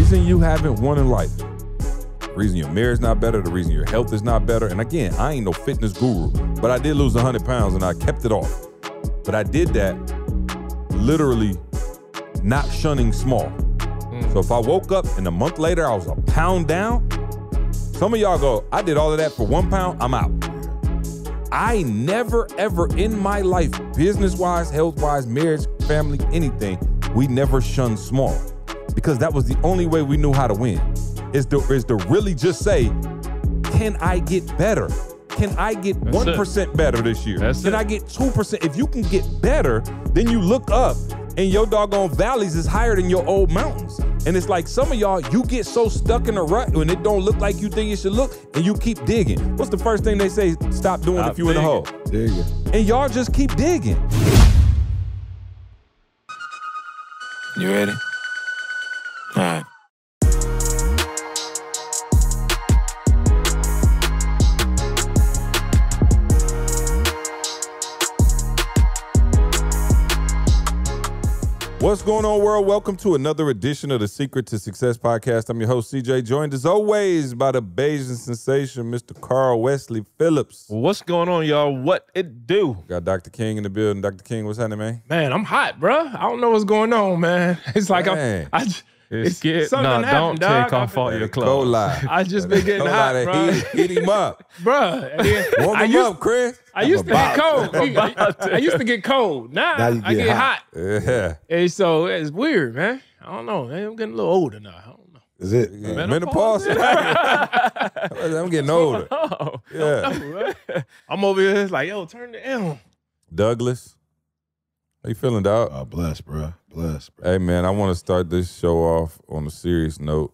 reason you haven't won in life, the reason your marriage not better, the reason your health is not better, and again, I ain't no fitness guru, but I did lose 100 pounds and I kept it off. But I did that literally not shunning small. So if I woke up and a month later I was a pound down, some of y'all go, I did all of that for 1 pound, I'm out. I never ever in my life, business-wise, health-wise, marriage, family, anything, we never shunned small because that was the only way we knew how to win. Is to really just say, can I get better? Can I get 1% better this year? Can I get 2%? If you can get better, then you look up and your doggone valleys is higher than your old mountains. And it's like some of y'all, you get so stuck in a rut when it don't look like you think it should look, and you keep digging. What's the first thing they say? Stop doing if you in the hole. Digging. And y'all just keep digging. You ready? All right. What's going on, world? Welcome to another edition of the Secret to Success podcast. I'm your host, CJ, joined as always by the Bayesian sensation, Mr. Carl Wesley Phillips. What's going on, y'all? What it do? Got Dr. King in the building. Dr. King, what's happening, man? Man, I'm hot, bro. I don't know what's going on, man. It's like it's something happened, dog. Take off all your clothes. Cold lie. I just been getting hot, bro. Hit him up. Bro, Warm him up, Chris. I used to get cold. I used to get cold. Now I get hot. Yeah. And so it's weird, man. I don't know. Man, I'm getting a little older now. I don't know. Is it? Menopause? I'm getting older. Yeah. I'm over here it's like, yo, turn the M. Douglas, how you feeling, dog? Oh, bless, bro. Bless, bro. Hey, man, I want to start this show off on a serious note.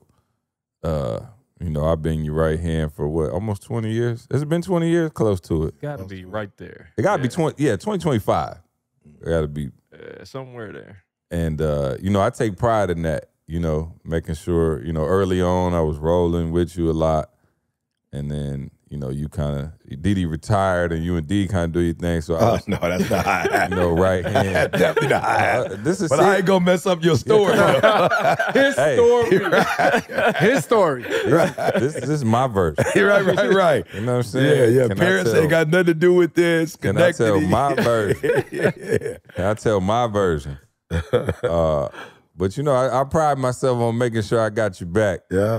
You know, I've been your right hand for what, almost 20 years? Has it been 20 years? Close to it. Got to be right there. It got to be 2025. It got to be. Somewhere there. And, you know, I take pride in that, you know, making sure, you know, early on I was rolling with you a lot. And then, you know, you kind of, Didi retired and you and D kind of do your thing. So I was, no, that's not high. you know, right hand. Definitely not high. This is but I ain't gonna mess up your story. His story. His story. This is my version. Right. You know what I'm saying? Yeah. Parents ain't got nothing to do with this. Can I tell my version? Can I tell my version? But, you know, I pride myself on making sure I got you back. Yeah.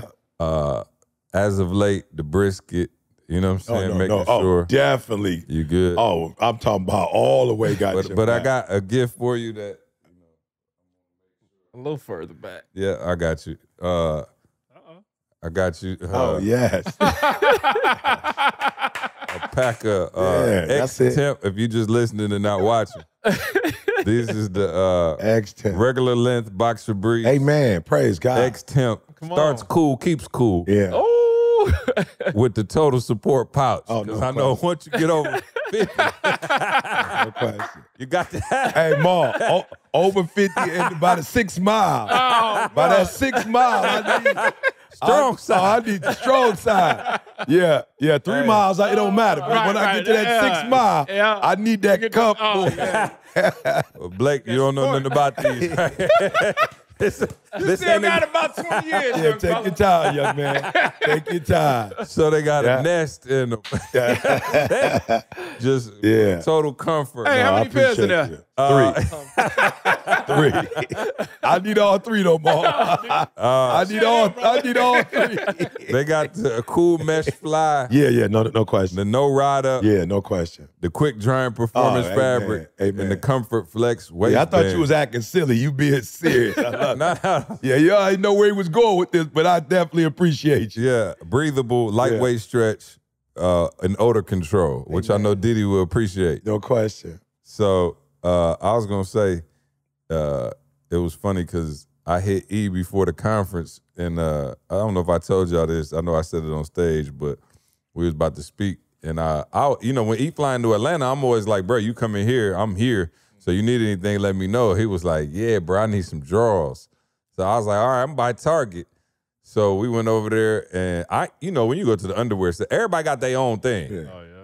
As of late, the brisket, you know what I'm saying? Making sure definitely. You good. Oh, I'm talking about all the way got you But I back. got a gift for you that, you know. A little further back. Yeah, I got you. I got you. Oh, yes. A pack of X-Temp, if you just listening and not watching. This is the X-Temp. regular length boxer briefs. Amen. Praise God. X-Temp. Starts cool, keeps cool. Yeah. Oh. With the total support pouch. Oh, Because no I know question. once you get over 50, No question. you got to have. Hey, Ma, over 50 and by the 6 mile. By that 6 mile, I need Strong side. I need the strong side. Yeah. 3 miles, it don't matter. But when I get to that 6 mile, I need that cup. Well, Blake, you don't know nothing about these. This Still got about 20 years. Yeah, take your time, young man. Take your time. So they got a nest in them. Just total comfort. Hey, how many pairs in there? 3. I need all 3 though, Mom. I need all 3. They got the cool mesh fly. Yeah, no question. The no ride up. Yeah, no question. The quick drying performance fabric. Amen. And the comfort flex waistband. Yeah, I thought you was acting silly. You being serious. No. Yeah, you already know where he was going with this, but I definitely appreciate you. Yeah, breathable, lightweight stretch, and odor control, which I know Didi will appreciate. No question. So I was gonna say, it was funny because I hit E before the conference, and I don't know if I told y'all this. I know I said it on stage, but we was about to speak, and I you know, when E flying to Atlanta, I'm always like, bro, you come in here, I'm here. So you need anything, let me know. He was like, yeah, bro, I need some drawers. So I was like, all right, I'm by Target. So we went over there, and you know, when you go to the underwear store, everybody got their own thing. Yeah. Oh, yeah.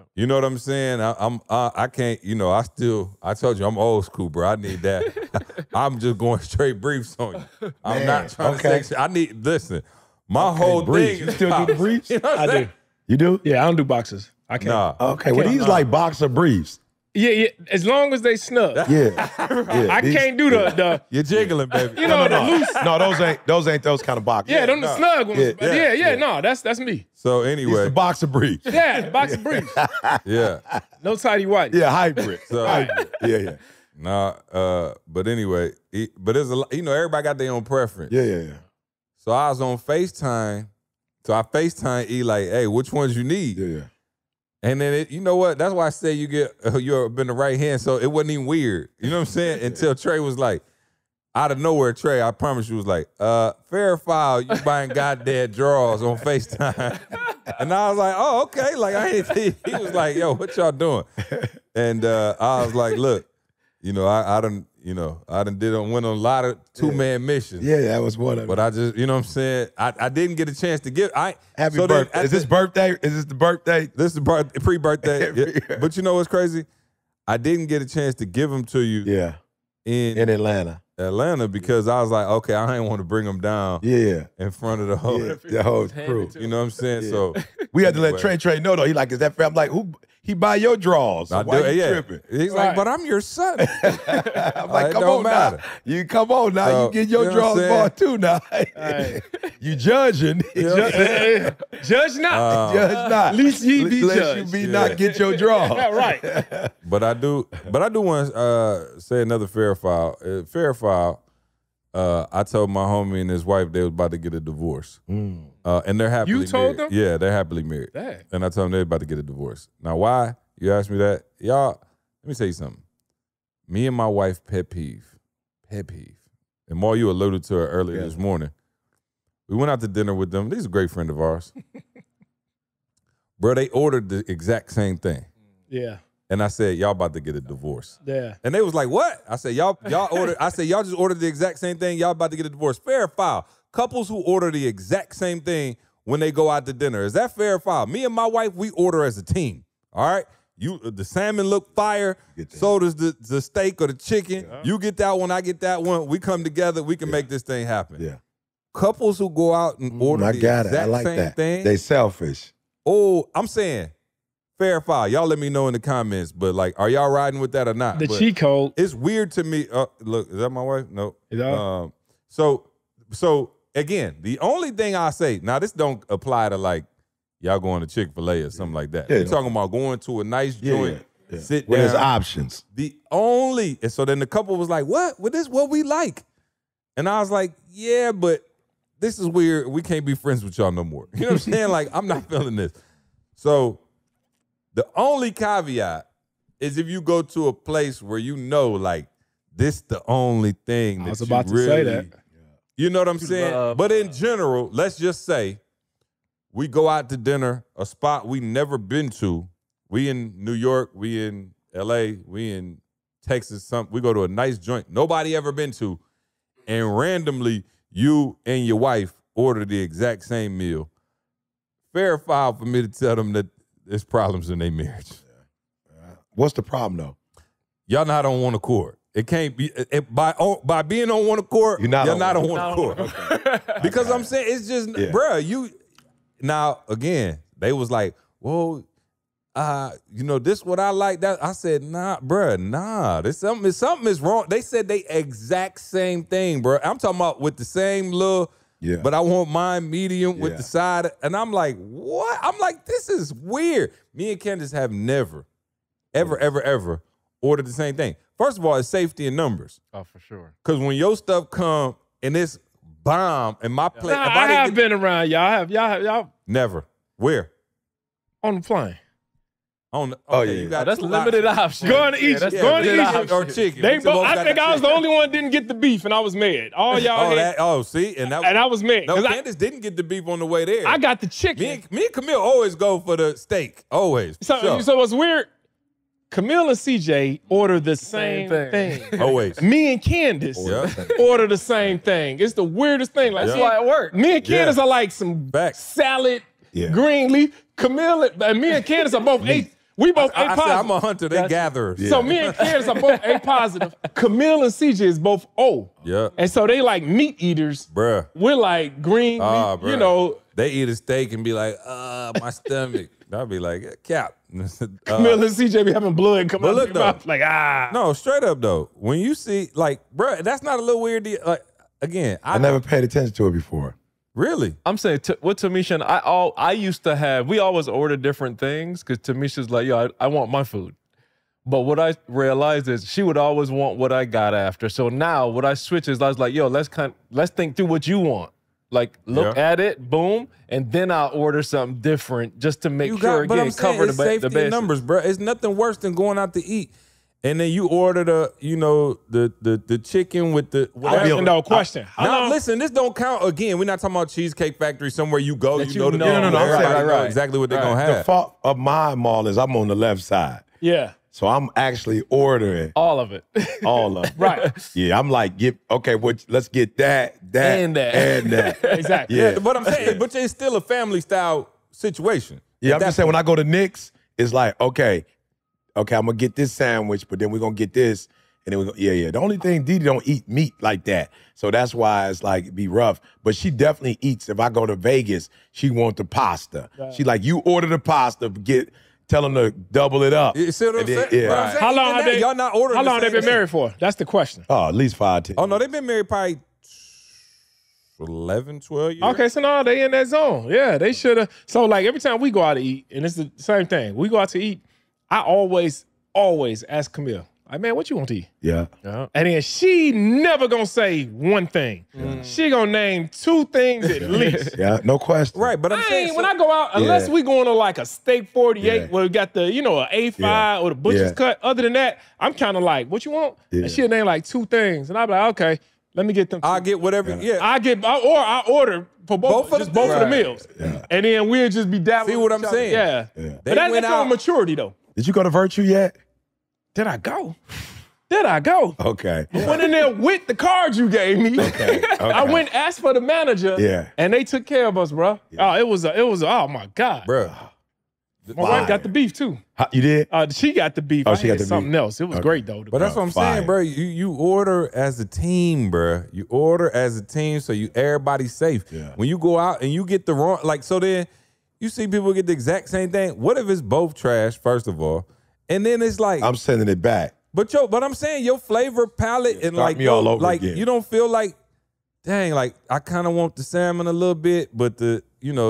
You know what I'm saying? I can't, you know, I told you I'm old school, bro. I need that. I'm just going straight briefs on you. I'm not trying to say, listen, my whole briefs. thing. You still do the briefs? You know what I'm saying? You do? Yeah, I don't do boxers. I can't. Nah. Okay, well, these like boxer briefs. Yeah, as long as they snug. Yeah. I can't do the You're jiggling, baby. you know, the loose. No, those ain't those kind of boxers. Yeah, them the snug ones. Yeah, No, that's me. So These anyway. the boxer briefs. Yeah, the boxer briefs. Yeah. No tidy white. Yeah, hybrid. So, Hybrid. Yeah. Nah, but anyway, but there's a lot, you know, everybody got their own preference. Yeah. So I was on FaceTime. So I FaceTime E like, hey, which ones you need? Yeah. And then, you know what? That's why I say you're been the right hand. So it wasn't even weird. You know what I'm saying? Until Trey was like, out of nowhere, Trey, I promise you, was like, fair foul, you buying goddamn drawers on FaceTime. And I was like, oh, okay. Like, he was like, yo, what y'all doing? And I was like, look, you know, I done went on a lot of two-man missions. Yeah, that was one of them. But I just, you know what I'm saying? I didn't get a chance to give. Happy birthday. Is this birthday? Is this the birthday? This is pre-birthday. Yeah. But you know what's crazy? I didn't get a chance to give them to you. Yeah. In Atlanta. Because I was like, okay, I ain't want to bring them down. Yeah. In front of the whole, the whole crew. You know what I'm saying? Yeah. So we had to let Trey know though. He like, is that fair? I'm like, who? He buy your drawers. So why you tripping? He's like, but I'm your son. I'm like, come on now. You come on now. So, you get your drawers bought too now. You judging. Judge not. Judge not. At least ye be judged. Let you be not get your drawers. Right. But I do want to say another fair foul. I told my homie and his wife they was about to get a divorce. And they're happily married. You told them? Yeah, they're happily married. Dang. And I told them they're about to get a divorce. Now, why? You asked me that? Y'all, let me tell you something. Me and my wife, pet peeve. And more, you alluded to her earlier this morning. We went out to dinner with them. These are a great friend of ours. Bro, they ordered the exact same thing. Yeah. And I said, y'all about to get a divorce. Yeah. And they was like, what? I said, y'all ordered. I said, y'all just ordered the exact same thing. Y'all about to get a divorce. Fair or foul? Couples who order the exact same thing when they go out to dinner. Is that fair or foul? Me and my wife, we order as a team. All right? The salmon look fire. So does the steak or the chicken. Yeah. You get that one, I get that one. We come together. We can make this thing happen. Yeah. Couples who go out and order the exact same thing. They selfish. Oh, I'm saying fair or foul. Y'all let me know in the comments. But like, are y'all riding with that or not? The cheat code. It's weird to me. Look, is that my wife? No. No. So again, the only thing I say, now this don't apply to like y'all going to Chick-fil-A or something like that. We're talking about going to a nice joint, sit down. There's options. And so then the couple was like, what? Well, this is what we like. And I was like, yeah, but this is weird. We can't be friends with y'all no more. You know what I'm saying? Like, I'm not feeling this. So the only caveat is if you go to a place where you know, like, this the only thing that I was about to say that. You know what I'm saying? But in general, let's just say we go out to dinner, a spot we never been to. We in New York, we in LA, we in Texas. We go to a nice joint nobody ever been to, and randomly you and your wife order the exact same meal. Fair or foul for me to tell them that there's problems in their marriage. What's the problem though? Y'all not on one accord. It can't be by being on one accord. You're not on one accord. Okay. Because I'm saying it's just, bruh. Now again, they was like, "Whoa, you know this what I like." That I said, "Nah, bruh, nah. This something is wrong." They said they exact same thing, bruh. I'm talking about with the same little. Yeah. But I want mine medium with the side, and I'm like, what? I'm like, this is weird. Me and Candace have never, ever ordered the same thing. First of all, it's safety in numbers. Oh, for sure. Because when your stuff come and it's bomb and my plate. Nah, I have been around y'all. Y'all. Never. Where? On the plane. You got that's limited option. Going to eat or chicken. I think I was the only one that didn't get the beef, and I was mad. All y'all see, and I was mad. No, Candace didn't get the beef on the way there. I got the chicken. Me and Camille always go for the steak. Always. So what's weird? Camille and CJ order the same thing. Always. Me and Candace order the same thing. It's the weirdest thing. Like, that's why it worked. Me and Candace are like some salad, green leaf. Camille and me and Candace are both We both A I said positive. I'm a hunter. They gatherers. Yeah. So me and Candace are both A positive. Camille and CJ is both O. Yeah. And so they like meat eaters. Bruh. We're like green meat, Bruh. you know. They eat a steak and be like, my stomach. I'll be like, cap. Camille and CJ be having blood come out look, of their mouth. Like, No, straight up though. When you see, like, bruh, that's not a little weird deal. Like, again, I never paid attention to it before. Really? I'm saying with Tamisha, and I used to have, we always order different things because Tamisha's like, yo, I want my food. But what I realized is she would always want what I got after. So now what I switch is I was like, yo, let's think through what you want. Like, look at it, boom, and then I'll order something different just to make sure again cover the safety basics. in numbers, bro. It's nothing worse than going out to eat. And then you order the chicken with the whatever. No question. Now listen, this don't count. Again, we're not talking about Cheesecake Factory somewhere you go. That You know No. everybody know exactly what they're gonna have. The fault of my mall is I'm on the left side. Yeah. So I'm actually ordering All of it. all of it. Right. Yeah, I'm like, let's get that, And that. Exactly. Yeah. But I'm saying, but it's still a family style situation. Yeah, I'm just saying when I go to Nick's, it's like, okay, I'm gonna get this sandwich, but then we're gonna get this, and then we go, yeah. The only thing Didi don't eat meat like that, so that's why it's like be rough. But she definitely eats. If I go to Vegas, she want the pasta. Right. She like, you order the pasta, tell them to double it up. You see what I'm And then- saying? yeah. What I'm saying? How long Even have that, they? y'all not ordering? How long the they been same married for? That's the question. Oh, at least 5 10. Oh no, they've been married probably 11, 12 years. Okay, so now they in that zone. Yeah, they should have. So like every time we go out to eat, and it's the same thing. We go out to eat. I always ask Camille, like, man, what you want to eat? Yeah. And then she never gonna say one thing. She gonna name 2 things at least. Yeah, no question. Right, but I'm saying When I go out, unless we going to like a steak 48 Yeah. where we got the, an A5 Yeah. or the butcher's Yeah. cut. Other than that, I'm kind of like, what you want? Yeah. And she'll name like 2 things. And I'll be like, okay, let me get them. I'll get whatever. Yeah. I order for both of the meals. Yeah. And then we'll just be dabbling. See what with I'm each other. saying? Yeah. Yeah. But that's went that out- kind of maturity though. Did you go to Virtue yet? Did I go? Did I go? Okay. Went in there with the cards you gave me. Okay. I went and asked for the manager. Yeah. And they took care of us, bro. Oh, it was oh my God. Bro. My wife got the beef too. You did? She got the beef. Oh, I she got had the something beef. else. It was great though. But that's what I'm Fire. saying, bro. You order as a team, bro. You order as a team so everybody's safe. Yeah. When you go out and you get the wrong, like, so then you see people get the exact same thing. What if it's both trash, first of all? And then it's like, I'm sending it back. but I'm saying your flavor palette and start like, me all over like again. you don't feel like, dang, like I kind of want the salmon a little bit, but the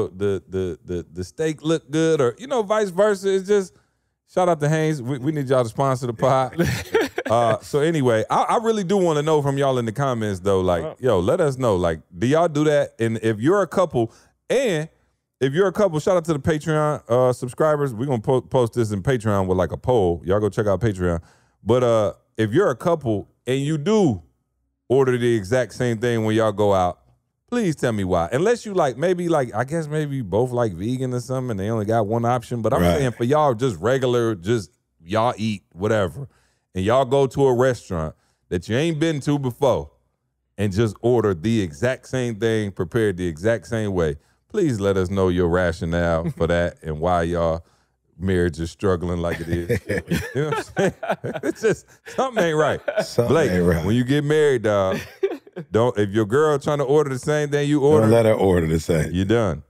steak look good, or vice versa. It's just shout out to Haynes. We need y'all to sponsor the pod. So anyway, I really do want to know from y'all in the comments though, like, yo, let us know, like, do y'all do that? And if you're a couple, shout out to the Patreon subscribers. We're going to post this in Patreon with like a poll. Y'all go check out Patreon. But if you're a couple and you do order the exact same thing when y'all go out, please tell me why. Unless you like, I guess maybe you both like vegan or something and they only got one option. But I'm saying for y'all, just regular, just y'all eat whatever. And y'all go to a restaurant that you ain't been to before and just order the exact same thing, prepared the exact same way. Please let us know your rationale for that and why y'all marriage is struggling like it is. You know what I'm saying? It's just, something ain't right. Blake, ain't right. when you get married, dog, if your girl trying to order the same thing you order, Don't let her order the same. you're done.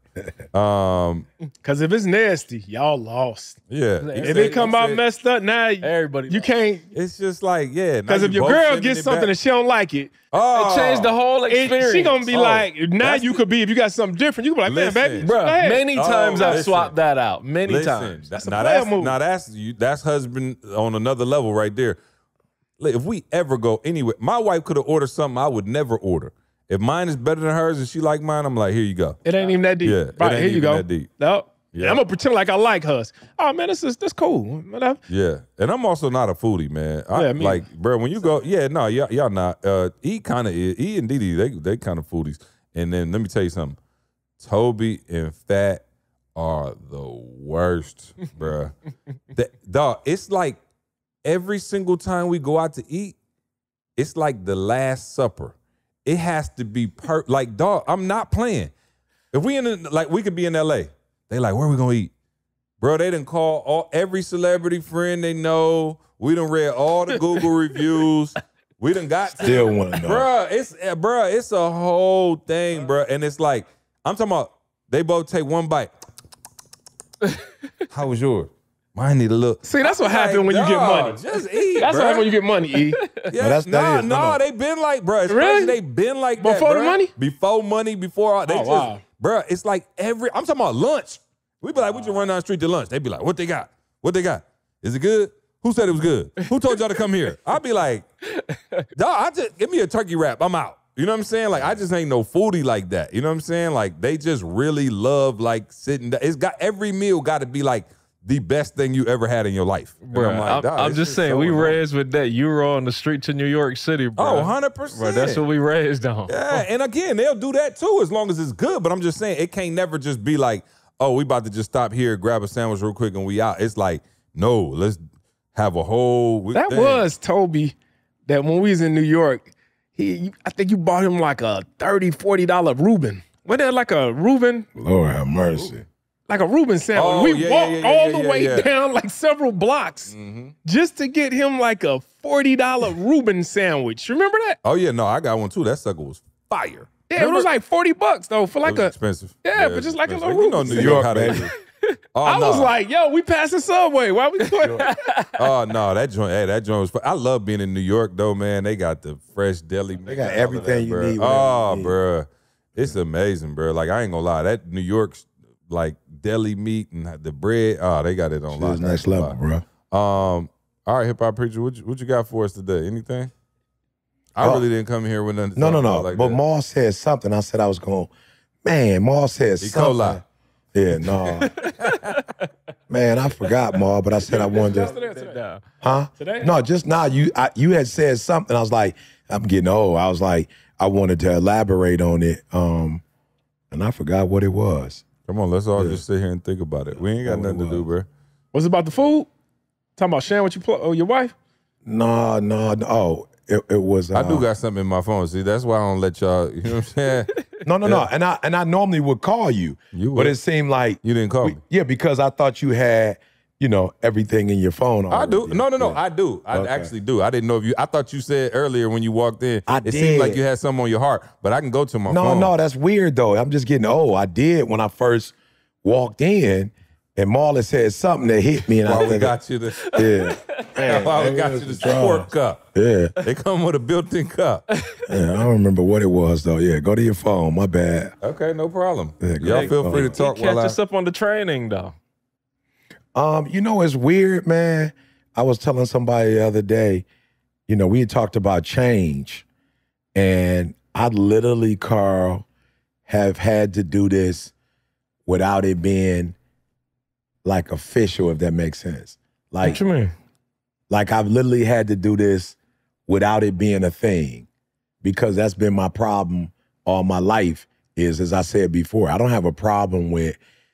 Because if it's nasty, y'all lost. Yeah. If it come out messed up, now Everybody you can't. It's just like, yeah. Because if your girl gets something and she don't like it, oh, changed the whole experience. she gonna be like, now that's you could be, if you got something different, you can be like, man, Listen. baby, Bro, go ahead. many times I've listen. swapped that out. Many listen, times. That's a now player that's move. now that's husband on another level right there. Like, if we ever go anywhere, my wife could have ordered something I would never order. If mine is better than hers and she like mine, I'm like, here you go. It ain't even that deep. Yeah, it right, ain't here you even go. that deep. Nope. Yeah. I'm gonna pretend like I like hers. Oh man, that's cool. Whatever. Yeah, and I'm also not a foodie, man. Yeah, me like, bro, when you go, y'all not. E kind of is. E and Didi, they kind of foodies. And then let me tell you something. Toby and Fat are the worst, bro. Dog, it's like every single time we go out to eat, it's like the Last Supper. It has to be like, dog, I'm not playing. If we we could be in LA. They like, where we gonna eat? Bro, they done call every celebrity friend they know. We done read all the Google reviews. We done got to Still want to know. Bruh, it's a whole thing, bruh. And it's like, I'm talking about, they both take one bite. How was yours? Mine need a look. See, that's what happened when you get money. Just eat, That's what happened when you get money, E. Yeah, No, they been like, bruh. Really? They been like that, Before the bruh. money? Before money, before all. They Oh, just, wow. bruh, it's like I'm talking about lunch. We be like, we just run down the street to lunch. They be like, what they got? What they got? Is it good? Who said it was good? Who told y'all to come here? I'll be like, dog, give me a turkey wrap. I'm out. You know what I'm saying? Like, I just ain't no foodie like that. You know what I'm saying? Like, they just really love, like, sitting down. Every meal got to be, like, the best thing you ever had in your life. And Bro, I'm like, dog, I'm it's just saying, so we annoying. raised with that Euro on the street to New York City, bro. Oh, 100%. Bro, that's what we raised on. Yeah, and again, they'll do that too as long as it's good. But I'm just saying, it can't never just be like, oh, we about to just stop here, grab a sandwich real quick, and we out. It's like, no, let's have a whole That thing. was Toby that when we was in New York, I think you bought him like a $30, $40 Reuben. What that like a Reuben? Lord have mercy. Like a Reuben sandwich. Oh, we yeah, walked yeah, all yeah, the way yeah. down like several blocks just to get him like a $40 Reuben sandwich. Remember that? Oh yeah, no, I got one too. That sucker was fire. Yeah, it was like $40 though for It like was a. expensive. Yeah, but it's just like a expensive. little You know Reuben New York, how they do. Oh, I was no. like, yo, we passed the subway. Why we doing Oh no, that joint was. I love being in New York though, man. They got the fresh deli. They got everything you need, whatever Oh, you need. bro, it's amazing, bro. Like I ain't gonna lie, that New York's like deli meat and the bread. Oh, they got it on lock. It's next level, bro. All right, hip hop preacher, what you got for us today? Anything? I really didn't come here with nothing. to No. talk about like but that. Maul said something. I said I was going, man, Maul said E. something. coli. Yeah, no. Man, I forgot, Maul, but I said I wanted to. today? Huh? Today? No, just now. You had said something. I was like, I'm getting old. I was like, I wanted to elaborate on it. And I forgot what it was. Come on, let's all just sit here and think about it. We ain't got What it nothing to do, bro. Was it about the food? Talking about sharing with your wife? No. Oh, it was. I do got something in my phone. See, that's why I don't let y'all. You know what I'm saying? No. And I normally would call you, You but would. it seemed like You didn't call me. Yeah, because I thought you had, everything in your phone. I do. already. No, Yeah. I do. I Okay. actually do. I didn't know if you. I thought you said earlier when you walked in. I it seemed like did. you had something on your heart, but I can go to my phone. No, that's weird though. I'm just getting old. I did when I first walked in, and Marlon said something that hit me, and I Why we think, got you the? yeah, Man, Why we maybe got it you was the the sport drugs. cup? Yeah, They come with a built-in cup. yeah. I don't remember what it was though. Yeah, go to your phone. My bad. Okay, no problem. Yeah, go Y'all ahead. feel free to He talk catch while I. us up on the training, though. It's weird, man. I was telling somebody the other day, we had talked about change, and I literally, Carl, have had to do this without it being like official, if that makes sense. Like, What you mean? like I've literally had to do this without it being a thing, because that's been my problem all my life. Is, as I said before, I don't have a problem with,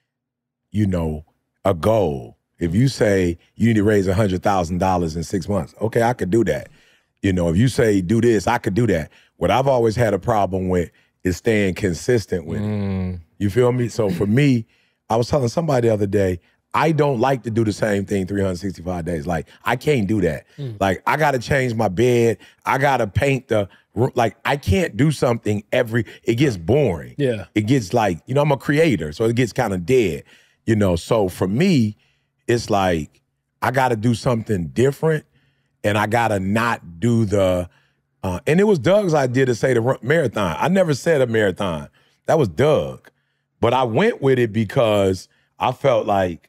a goal. If you say you need to raise $100,000 in 6 months, okay, I could do that. If you say do this, I could do that. What I've always had a problem with is staying consistent with it. You feel me? So for me, I was telling somebody the other day, I don't like to do the same thing 365 days. Like, I can't do that. Like, I got to change my bed. I got to paint the room. Like, I can't do something it gets boring. Yeah. It gets like, I'm a creator, so it gets kind of dead. So for me, it's like, I got to do something different, and I got to not do the, and it was Doug's idea to say the marathon. I never said a marathon. That was Doug. But I went with it because I felt like,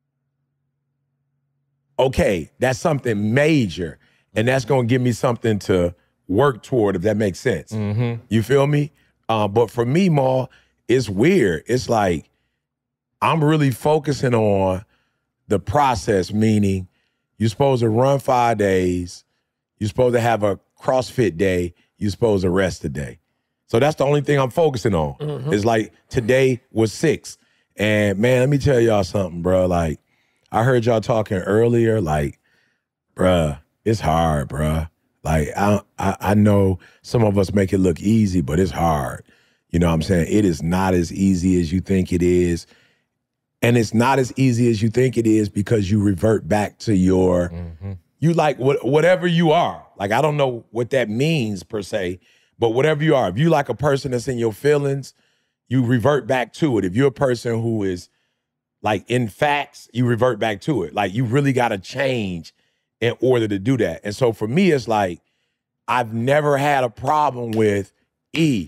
okay, that's something major, and that's going to give me something to work toward, if that makes sense. You feel me? But for me, Ma, it's weird. It's like I'm really focusing on the process, meaning you're supposed to run 5 days, you're supposed to have a CrossFit day, you're supposed to rest a day. So that's the only thing I'm focusing on. It's like today was 6. And man, let me tell y'all something, bro. Like, I heard y'all talking earlier, like, bruh, it's hard, bruh. Like, I know some of us make it look easy, but it's hard. You know what I'm saying? It is not as easy as you think it is. And it's not as easy as you think it is because you revert back to your, you like whatever you are. Like, I don't know what that means per se, but whatever you are, if you like a person that's in your feelings, you revert back to it. If you're a person who is like in facts, you revert back to it. Like, you really got to change in order to do that. And so for me, it's like, I've never had a problem with you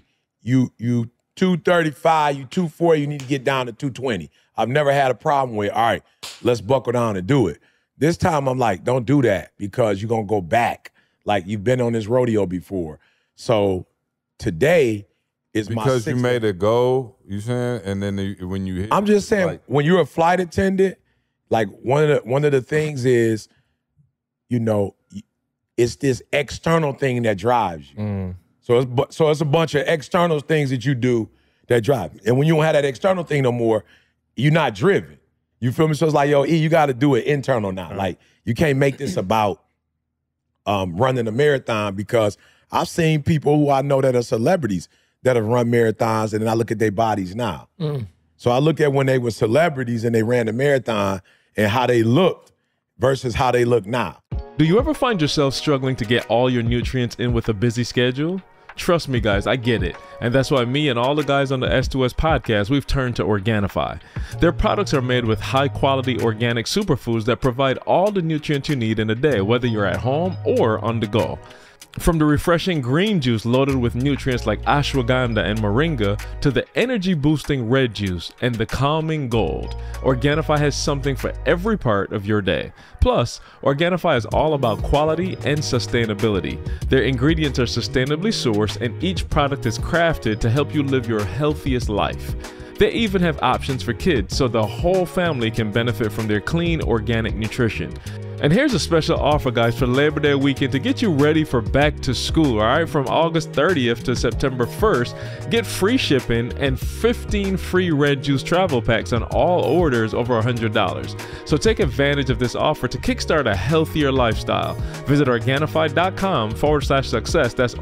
235, you 240, you need to get down to 220. I've never had a problem with, all right, let's buckle down and do it. This time I'm like, don't do that because you're going to go back. Like, you've been on this rodeo before. So today is because my you made a goal, you saying, and then when you hit, I'm just saying, like, when you're a flight attendant, like one of the things is, you know, it's this external thing that drives you. So it's a bunch of external things that you do that drive you. And when you don't have that external thing no more, you're not driven. You feel me? So it's like, yo, E, you got to do it internal now. Like, you can't make this about running a marathon, because I've seen people who I know that are celebrities that have run marathons, and then I look at their bodies now. So I look at when they were celebrities and they ran the marathon and how they looked versus how they look now. Do you ever find yourself struggling to get all your nutrients in with a busy schedule? Trust me, guys, I get it. And that's why me and all the guys on the S2S podcast, we've turned to Organifi. Their products are made with high-quality organic superfoods that provide all the nutrients you need in a day, whether you're at home or on the go. From the refreshing green juice loaded with nutrients like ashwagandha and moringa to the energy-boosting red juice and the calming gold, Organifi has something for every part of your day. Plus, Organifi is all about quality and sustainability. Their ingredients are sustainably sourced, and each product is crafted to help you live your healthiest life. They even have options for kids, so the whole family can benefit from their clean, organic nutrition. And here's a special offer, guys, for Labor Day weekend to get you ready for back to school, all right? From August 30th to September 1st, get free shipping and 15 free Red Juice travel packs on all orders over $100. So take advantage of this offer to kickstart a healthier lifestyle. Visit Organifi.com/success, that's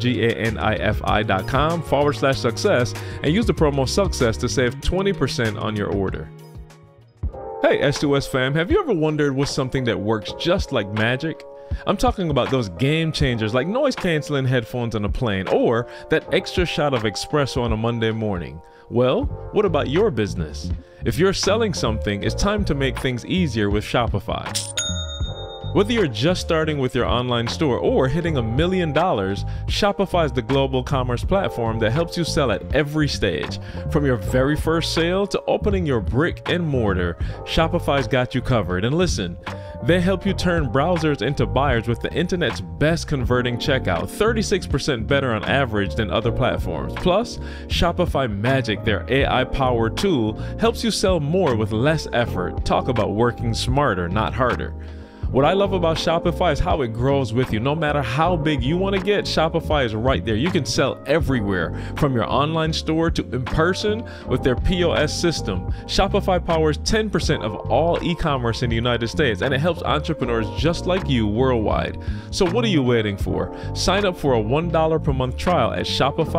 Organifi.com/success, and use the promo SUCCESS to save 20% on your order. Hey S2S fam, have you ever wondered what's something that works just like magic? I'm talking about those game changers like noise canceling headphones on a plane, or that extra shot of espresso on a Monday morning. Well, what about your business? If you're selling something, it's time to make things easier with Shopify. Whether you're just starting with your online store or hitting $1 million, Shopify is the global commerce platform that helps you sell at every stage. From your very first sale to opening your brick and mortar, Shopify's got you covered. And listen, they help you turn browsers into buyers with the internet's best converting checkout, 36% better on average than other platforms. Plus, Shopify Magic, their AI-powered tool, helps you sell more with less effort. Talk about working smarter, not harder. What I love about Shopify is how it grows with you. No matter how big you want to get, Shopify is right there. You can sell everywhere, from your online store to in person with their POS system. Shopify powers 10% of all e-commerce in the United States, and it helps entrepreneurs just like you worldwide. So what are you waiting for? Sign up for a $1 per month trial at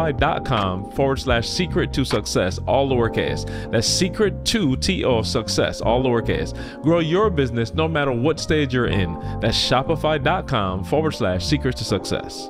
shopify.com/secret2success, all lowercase. That's secret2 success, all lowercase. Grow your business no matter what stage you're in. That's shopify.com/secret to success.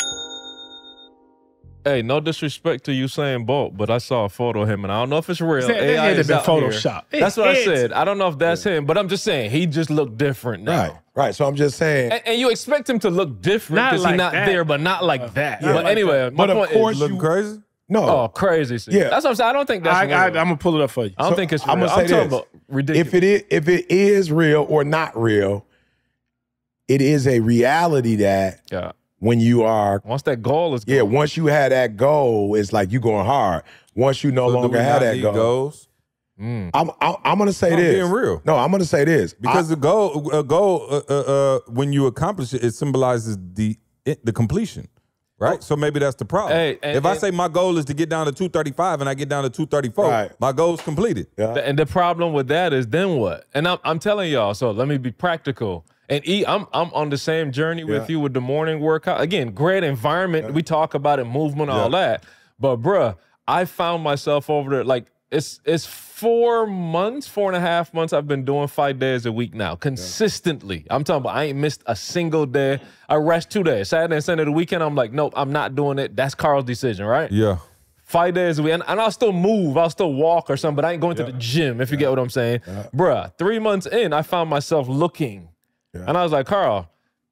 Hey, no disrespect to Usain Bolt, but I saw a photo of him, and I don't know if it's real. That had to be Photoshop. That's what I said. I don't know if that's him, but I'm just saying he just looked different now. Right. So I'm just saying. And you expect him to look different because he's not there, but not like that. Yeah, but like anyway, that. But my of point course is, looking crazy. No. Oh, crazy. Yeah. That's what I'm saying. I don't think that's real. I'm gonna pull it up for you. I don't think it's real. I'm gonna say talking this. about ridiculous. If it is real or not real, it is a reality that when you are once that goal is gone. once you had that goal, it's like you going hard. Once you no longer have that goal, goals. I'm gonna say this. Being real. No, I'm gonna say this Because the goal, when you accomplish it, it symbolizes the completion, right? So maybe that's the problem. If I say my goal is to get down to 235 and I get down to 234, my goal's completed. Yeah. And the problem with that is then what? And I'm telling y'all, so let me be practical. And I'm on the same journey with you with the morning workout. Again, great environment. We talk about it, movement, all that. But bruh, I found myself over there, like, it's 4 months, 4.5 months. I've been doing 5 days a week now, consistently. I'm talking about I ain't missed a single day. I rest 2 days, Saturday and Sunday. The weekend, I'm like, nope, I'm not doing it. That's Carl's decision, right? Yeah. 5 days a week, and I'll still move, I'll still walk or something, but I ain't going to the gym, if you get what I'm saying. Bruh, 3 months in, I found myself looking, and I was like, Carl,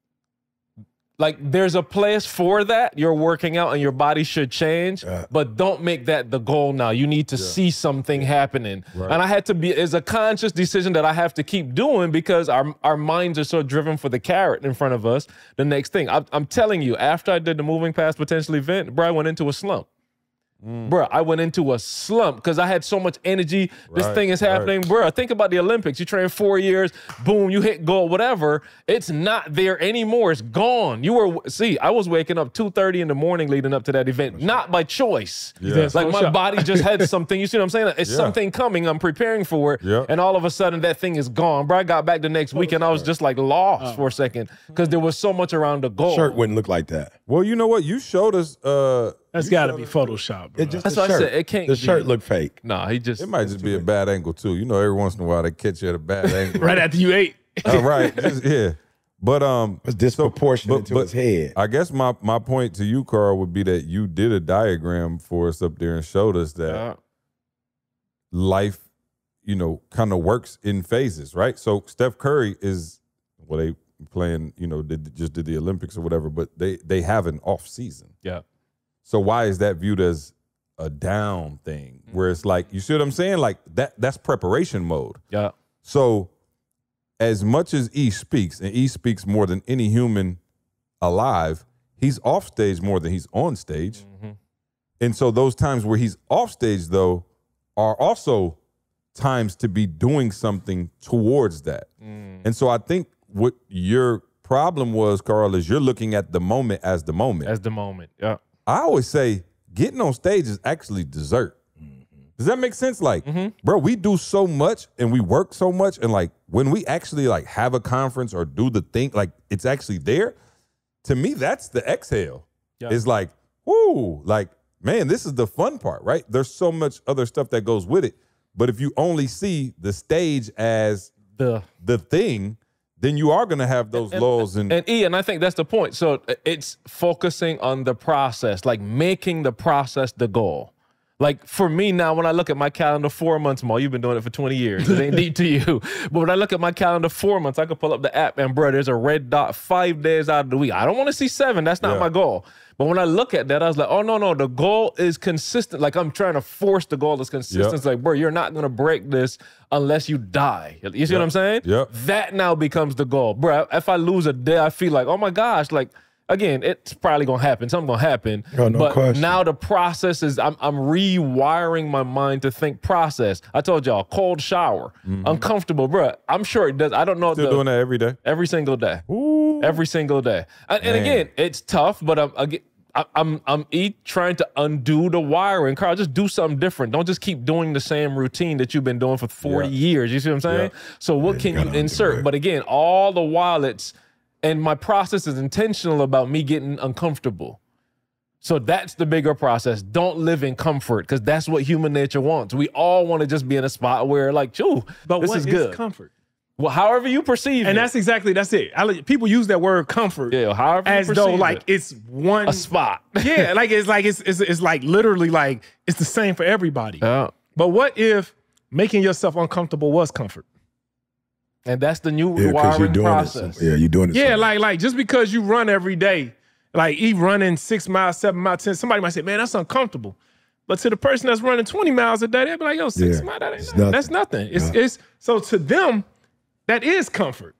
like, there's a place for that. You're working out and your body should change, but don't make that the goal now. You need to see something happening. Right. And I had to be, it's a conscious decision that I have to keep doing because our minds are so driven for the carrot in front of us. The next thing, I'm telling you, after I did the Moving Past Potential event, bro, I went into a slump. Bro, I went into a slump because I had so much energy. This thing is happening. Bro, think about the Olympics. You train 4 years, boom, you hit gold, whatever. It's not there anymore. It's gone. I was waking up 2:30 in the morning leading up to that event, not by choice. Like my body just had something. You see what I'm saying? It's something coming. I'm preparing for it. And all of a sudden that thing is gone. Bro, I got back the next week and I was just like lost for a second because there was so much around the goal. Shirt wouldn't look like that. Well, you know what? You showed us That's got to be Photoshop, bro. That's what I said. It can't the be. shirt look fake. Nah, it might just be a bad angle too. You know, every once in a while they catch you at a bad angle. Right after you ate. Right. Yeah. But it's disproportionate to his head. I guess my point to you, Carl, would be that you did a diagram for us up there and showed us that life, you know, kind of works in phases, right? So Steph Curry is, well, they playing, you know, just did the Olympics or whatever, but they have an off season. Yeah. So why is that viewed as a down thing? Where it's like, you see what I'm saying? Like that's preparation mode. Yeah. So as much as E speaks, and E speaks more than any human alive, he's off stage more than he's on stage. And so those times where he's off stage, though, are also times to be doing something towards that. And so I think what your problem was, Carl, is you're looking at the moment as the moment. As the moment, yeah. I always say getting on stage is actually dessert. Does that make sense? Like, bro, we do so much and we work so much, and like when we actually like have a conference or do the thing, like it's actually there. To me, that's the exhale. Yeah. It's like, whoo, like, man, this is the fun part, right? There's so much other stuff that goes with it. But if you only see the stage as the thing, then you are going to have those lulls. And I think that's the point. So it's focusing on the process, like making the process the goal. Like for me now, when I look at my calendar 4 months more, you've been doing it for 20 years. It ain't deep to you. But when I look at my calendar 4 months, I can pull up the app and, bro, there's a red dot 5 days out of the week. I don't want to see 7. That's not my goal. But when I look at that, I was like, oh, no, the goal is consistent. Like I'm trying to force the goal that's consistent. It's like, bro, you're not going to break this unless you die. You see what I'm saying? That now becomes the goal. Bro, if I lose a day, I feel like, oh my gosh, like, again, it's probably gonna happen. Something's gonna happen. No but question. Now the process is I'm rewiring my mind to think process. I told y'all, cold shower, uncomfortable, bro. I'm sure it does. I don't know. Still doing that every day? Every single day. Ooh. Every single day. And again, it's tough, but I'm trying to undo the wiring. Carl, just do something different. Don't just keep doing the same routine that you've been doing for 40 years. You see what I'm saying? So what can you insert? But again, all the while and my process is intentional about me getting uncomfortable. So that's the bigger process. Don't live in comfort, because that's what human nature wants. We all want to just be in a spot where, like, this is good. Is comfort? Well, however you perceive and it. that's it. People use that word comfort, however you as perceive though like it's a spot. It's like literally like it's the same for everybody. But what if making yourself uncomfortable was comfort? And that's the new wiring process. You're doing it. Yeah, like just because you run every day, like running 6 miles, 7 miles, 10, somebody might say, man, that's uncomfortable. But to the person that's running 20 miles a day, they'll be like, yo, 6 miles, that ain't nothing. That's nothing. It's so to them, that is comfort.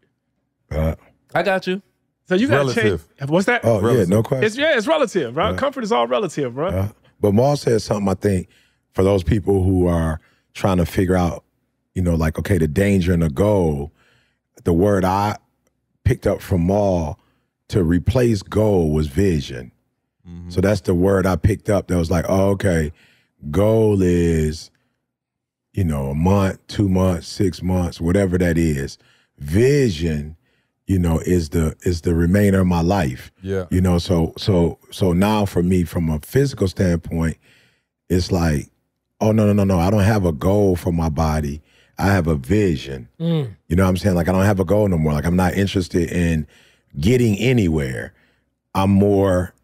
I got you. So you got to change. What's that? Oh, relative. Yeah, no question. It's relative, right? Comfort is all relative, bro. But Maul said something, I think, for those people who are trying to figure out, like, okay, the danger and the goal, the word I picked up from Maul to replace goal was vision. So that's the word I picked up that was like, oh, okay, goal is, a month, 2 months, 6 months, whatever that is. Vision, is the remainder of my life. Yeah. So now for me, from a physical standpoint, it's like, Oh, no. I don't have a goal for my body. I have a vision. You know what I'm saying? Like, I don't have a goal no more. Like, I'm not interested in getting anywhere. I'm more,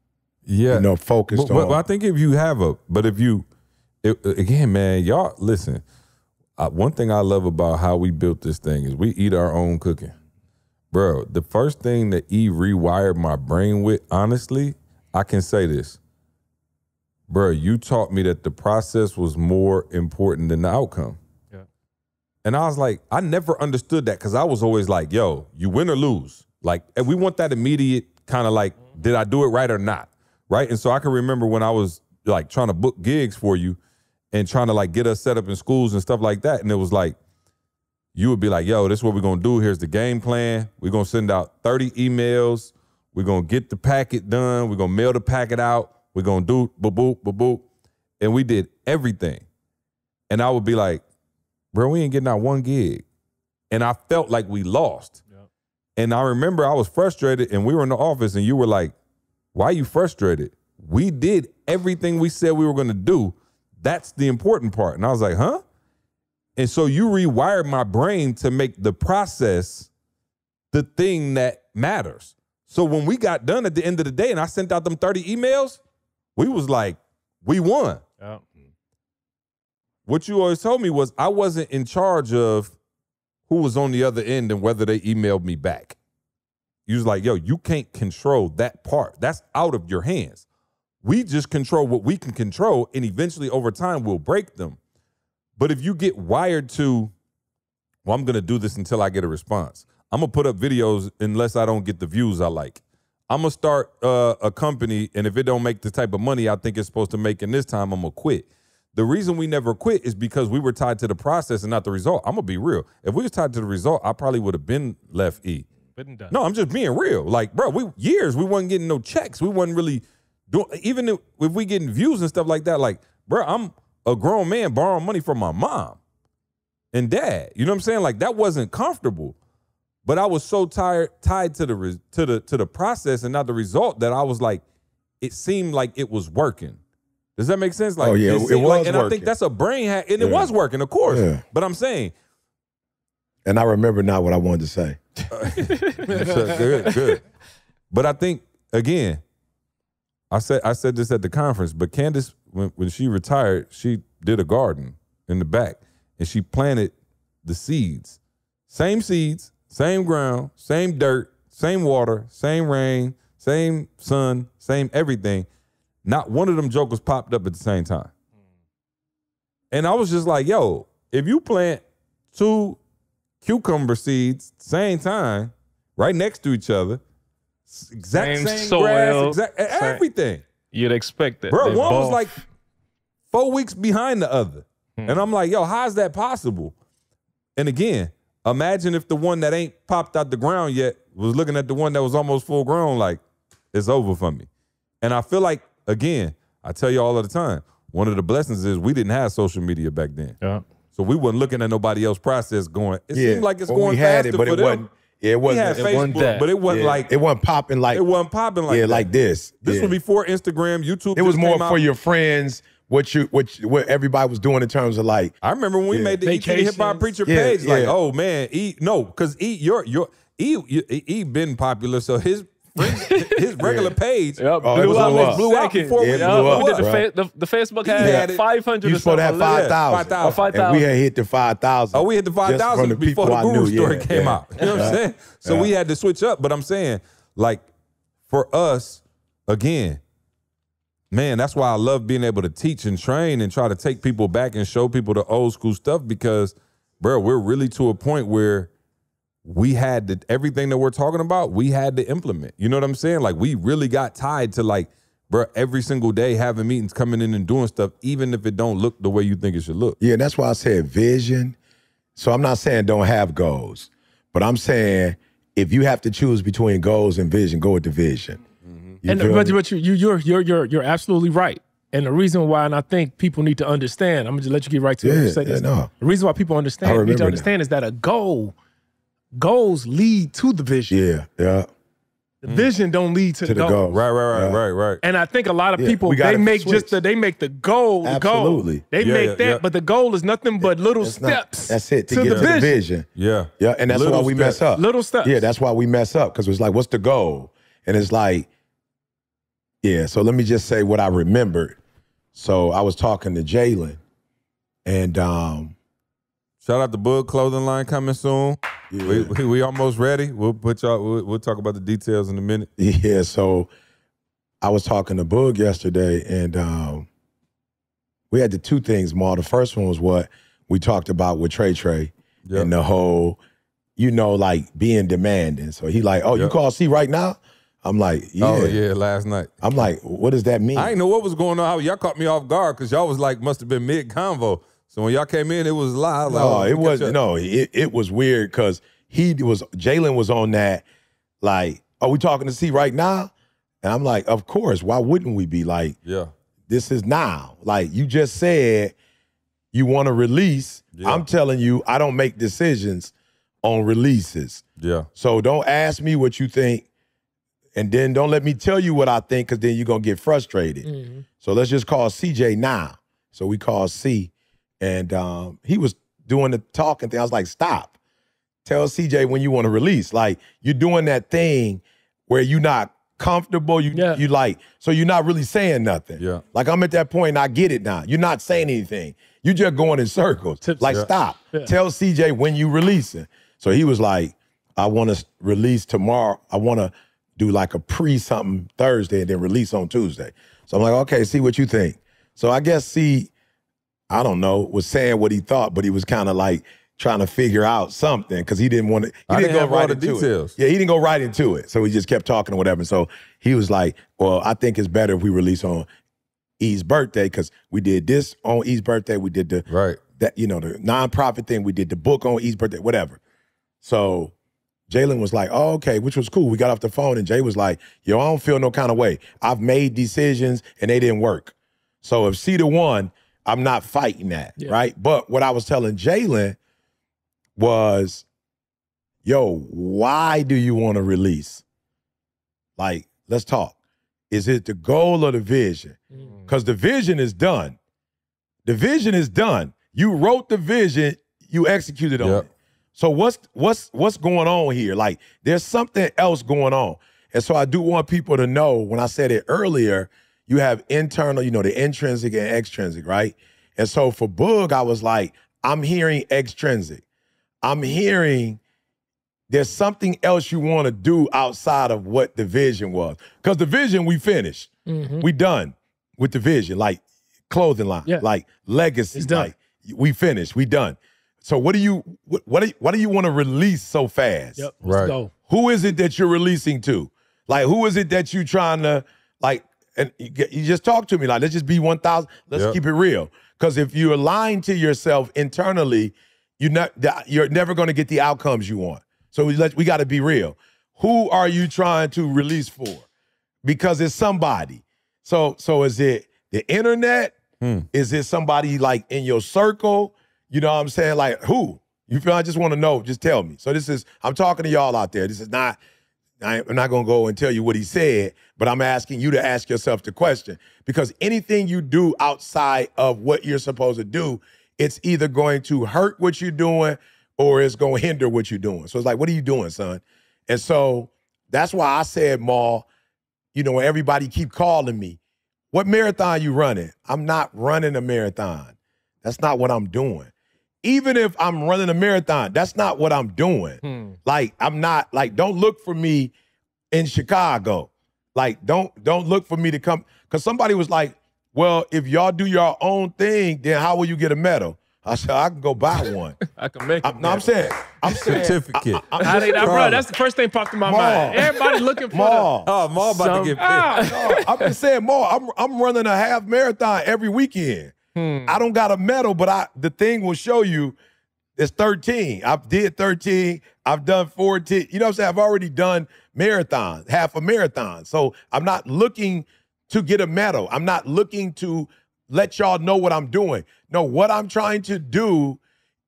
focused on. But I think if you have again, man, y'all, listen, one thing I love about how we built this thing is we eat our own cooking. Bro, the first thing that Eve rewired my brain with, honestly, I can say this. Bro, you taught me that the process was more important than the outcome. Yeah. And I was like, I never understood that because I was always like, yo, you win or lose. Like, and we want that immediate kind of like, did I do it right or not? Right? And so I can remember when I was like trying to book gigs for you and trying to like get us set up in schools and stuff like that. And it was like, you would be like, yo, this is what we're going to do. Here's the game plan. We're going to send out 30 emails. We're going to get the packet done. We're going to mail the packet out. We're going to do boop, boop, boop. And we did everything. And I would be like, bro, we ain't getting out one gig. And I felt like we lost. Yep. And I remember I was frustrated and we were in the office and you were like, why are you frustrated? We did everything we said we were going to do. That's the important part. And I was like, huh? And so you rewired my brain to make the process the thing that matters. So when we got done at the end of the day and I sent out them 30 emails, we was like, we won. Yeah. What you always told me was I wasn't in charge of who was on the other end and whether they emailed me back. You was like, yo, you can't control that part. That's out of your hands. We just control what we can control, and eventually over time we'll break them. But if you get wired to, well, I'm going to do this until I get a response. I'm going to put up videos unless I don't get the views I like. I'm going to start a company, and if it don't make the type of money I think it's supposed to make in this time, I'm going to quit. The reason we never quit is because we were tied to the process and not the result. I'm going to be real. If we was tied to the result, I probably would have been left E. Been done. No, I'm just being real. Like, bro, we wasn't getting no checks. We wasn't really doing, even if we getting views and stuff like that, like, bro, I'm a grown man borrowing money from my mom and dad. You know what I'm saying? Like, that wasn't comfortable. But I was so tied to the process and not the result that I was like, it seemed like it was working. Does that make sense? Like, it was like, and working. I think that's a brain hack, and it was working, of course. Yeah. But I'm saying, and I remember now what I wanted to say. Good. But I think again, I said this at the conference. But Candace, when she retired, she did a garden in the back, and she planted the seeds, same ground, same dirt, same water, same rain, same sun, same everything. Not one of them jokers popped up at the same time. And I was just like, yo, if you plant 2 cucumber seeds same time, right next to each other, exact same soil, grass, everything. You'd expect that. Bro, one was like 4 weeks behind the other. And I'm like, yo, how's that possible? And again, imagine if the one that ain't popped out the ground yet was looking at the one that was almost full grown, like, it's over for me. And I feel like, again, I tell you all of the time, one of the blessings is we didn't have social media back then. Yeah. So we wasn't looking at nobody else's process going, it seemed like it's going faster for them. It wasn't. We had Facebook, but it wasn't like. It wasn't popping like. It wasn't popping like. Yeah, that. Like this. This was before Instagram, YouTube. It was more for your friends. What everybody was doing in terms of like. I remember when we made the E.T. Hip Hop Preacher page. Like, oh man, because E been popular, so his regular page blew out before we blew up. The Facebook had 500. You supposed to have 5,000. And we had hit the 5,000. Oh, we hit the 5,000 before the Guru story came out. You know what I'm saying? So we had to switch up. But I'm saying, like, for us, again, man, that's why I love being able to teach and train and try to take people back and show people the old school stuff because, bro, we're really to a point where we had to, everything that we're talking about, we had to implement. You know what I'm saying? Like, we really got tied to, like, bro, every single day having meetings, coming in and doing stuff, even if it don't look the way you think it should look. Yeah, that's why I said vision. So I'm not saying don't have goals, but I'm saying if you have to choose between goals and vision, go with the vision. But you're absolutely right. And the reason why, and I think people need to understand, I'm gonna just let you get right to it. The reason why people need to understand is that goals lead to the vision. Yeah. The vision don't lead to the goal. Right. And I think a lot of people, they make the goal the goal. They make that, but the goal is nothing but little steps. That's it, to get to the vision. Yeah. Yeah, and that's why we mess up. Little steps. Yeah, that's why we mess up, because it's like, what's the goal? And it's like, yeah, so let me just say what I remembered. So I was talking to Jalen, and shout out to Bug Clothing Line coming soon. Yeah. We almost ready. We'll talk about the details in a minute. Yeah, so I was talking to Bug yesterday, and we had the two things, Maul. The first one was what we talked about with Trey and the whole, like being demanding. So he like, you call C right now? I'm like, yeah. Oh, yeah, last night. I'm like, what does that mean? I didn't know what was going on. Y'all caught me off guard because y'all was like, must have been mid-convo. So when y'all came in, it was live. It was weird because Jalen was on that, like, are we talking to C right now? And I'm like, of course. Why wouldn't we be? Like, this is now. Like, you just said you want to release. Yeah. I'm telling you, I don't make decisions on releases. Yeah. So don't ask me what you think, and then don't let me tell you what I think, because then you're going to get frustrated. Mm-hmm. So let's just call CJ now. So we called C. And he was doing the talking thing. I was like, stop. Tell CJ when you want to release. Like, you're doing that thing where you're not comfortable. You like, so you're not really saying nothing. Yeah. Like, I'm at that point and I get it now. You're not saying anything. You're just going in circles. Stop. Yeah. Tell CJ when you releasing. So he was like, I want to release tomorrow. I want to do like a pre-something Thursday and then release on Tuesday. So I'm like, okay, see what you think. So I guess I don't know, was saying what he thought, but he was kind of like trying to figure out something because he didn't want to. He didn't go right into it. Yeah, he didn't go right into it. So he just kept talking or whatever. So he was like, well, I think it's better if we release on E's birthday, because we did this on E's birthday. We did the the nonprofit thing. We did the book on E's birthday, whatever. So Jalen was like, oh, okay, which was cool. We got off the phone and Jay was like, yo, I don't feel no kind of way. I've made decisions and they didn't work. So if C the one, I'm not fighting that, right? But what I was telling Jalen was, yo, why do you want to release? Like, let's talk. Is it the goal or the vision? Because the vision is done. The vision is done. You wrote the vision, you executed on it. So what's going on here? Like, there's something else going on. And so I do want people to know, when I said it earlier, you have internal, the intrinsic and extrinsic, right? And so for Boog, I was like, I'm hearing extrinsic. I'm hearing there's something else you want to do outside of what the vision was. Because the vision, we finished. Mm-hmm. We done with the vision, like clothing line, like legacy. It's done. Like, we finished. We done. So why do you want to release so fast? Yep. Let's go. Who is it that you're releasing to? Like, who is it that you trying to, like, and you just talk to me, like, let's just be 1,000. Let's keep it real. Because if you're lying to yourself internally, you're never going to get the outcomes you want. So we got to be real. Who are you trying to release for? Because it's somebody. So is it the internet? Is it somebody like in your circle? You know what I'm saying? Like, who? You feel? I just want to know. Just tell me. So I'm talking to y'all out there. This is not, I'm not going to go and tell you what he said, but I'm asking you to ask yourself the question. Because anything you do outside of what you're supposed to do, it's either going to hurt what you're doing or it's going to hinder what you're doing. So it's like, what are you doing, son? And so that's why I said, Maul, when everybody keep calling me, what marathon you running? I'm not running a marathon. That's not what I'm doing. Even if I'm running a marathon, that's not what I'm doing. Like, I'm not, like, don't look for me in Chicago. Like, don't look for me to come. Because somebody was like, well, if y'all do your own thing, then how will you get a medal? I said, I can go buy one. I can make it. No, I'm saying. Certificate. Bro, that's the first thing popped in my mind. Everybody looking for Maul about to get picked. No, I'm just saying, Maul, I'm running a half marathon every weekend. I don't got a medal, but the thing will show you it's 13. I did 13. I've done 14. You know what I'm saying? I've already done marathons, half a marathon. So I'm not looking to get a medal. I'm not looking to let y'all know what I'm doing. No, what I'm trying to do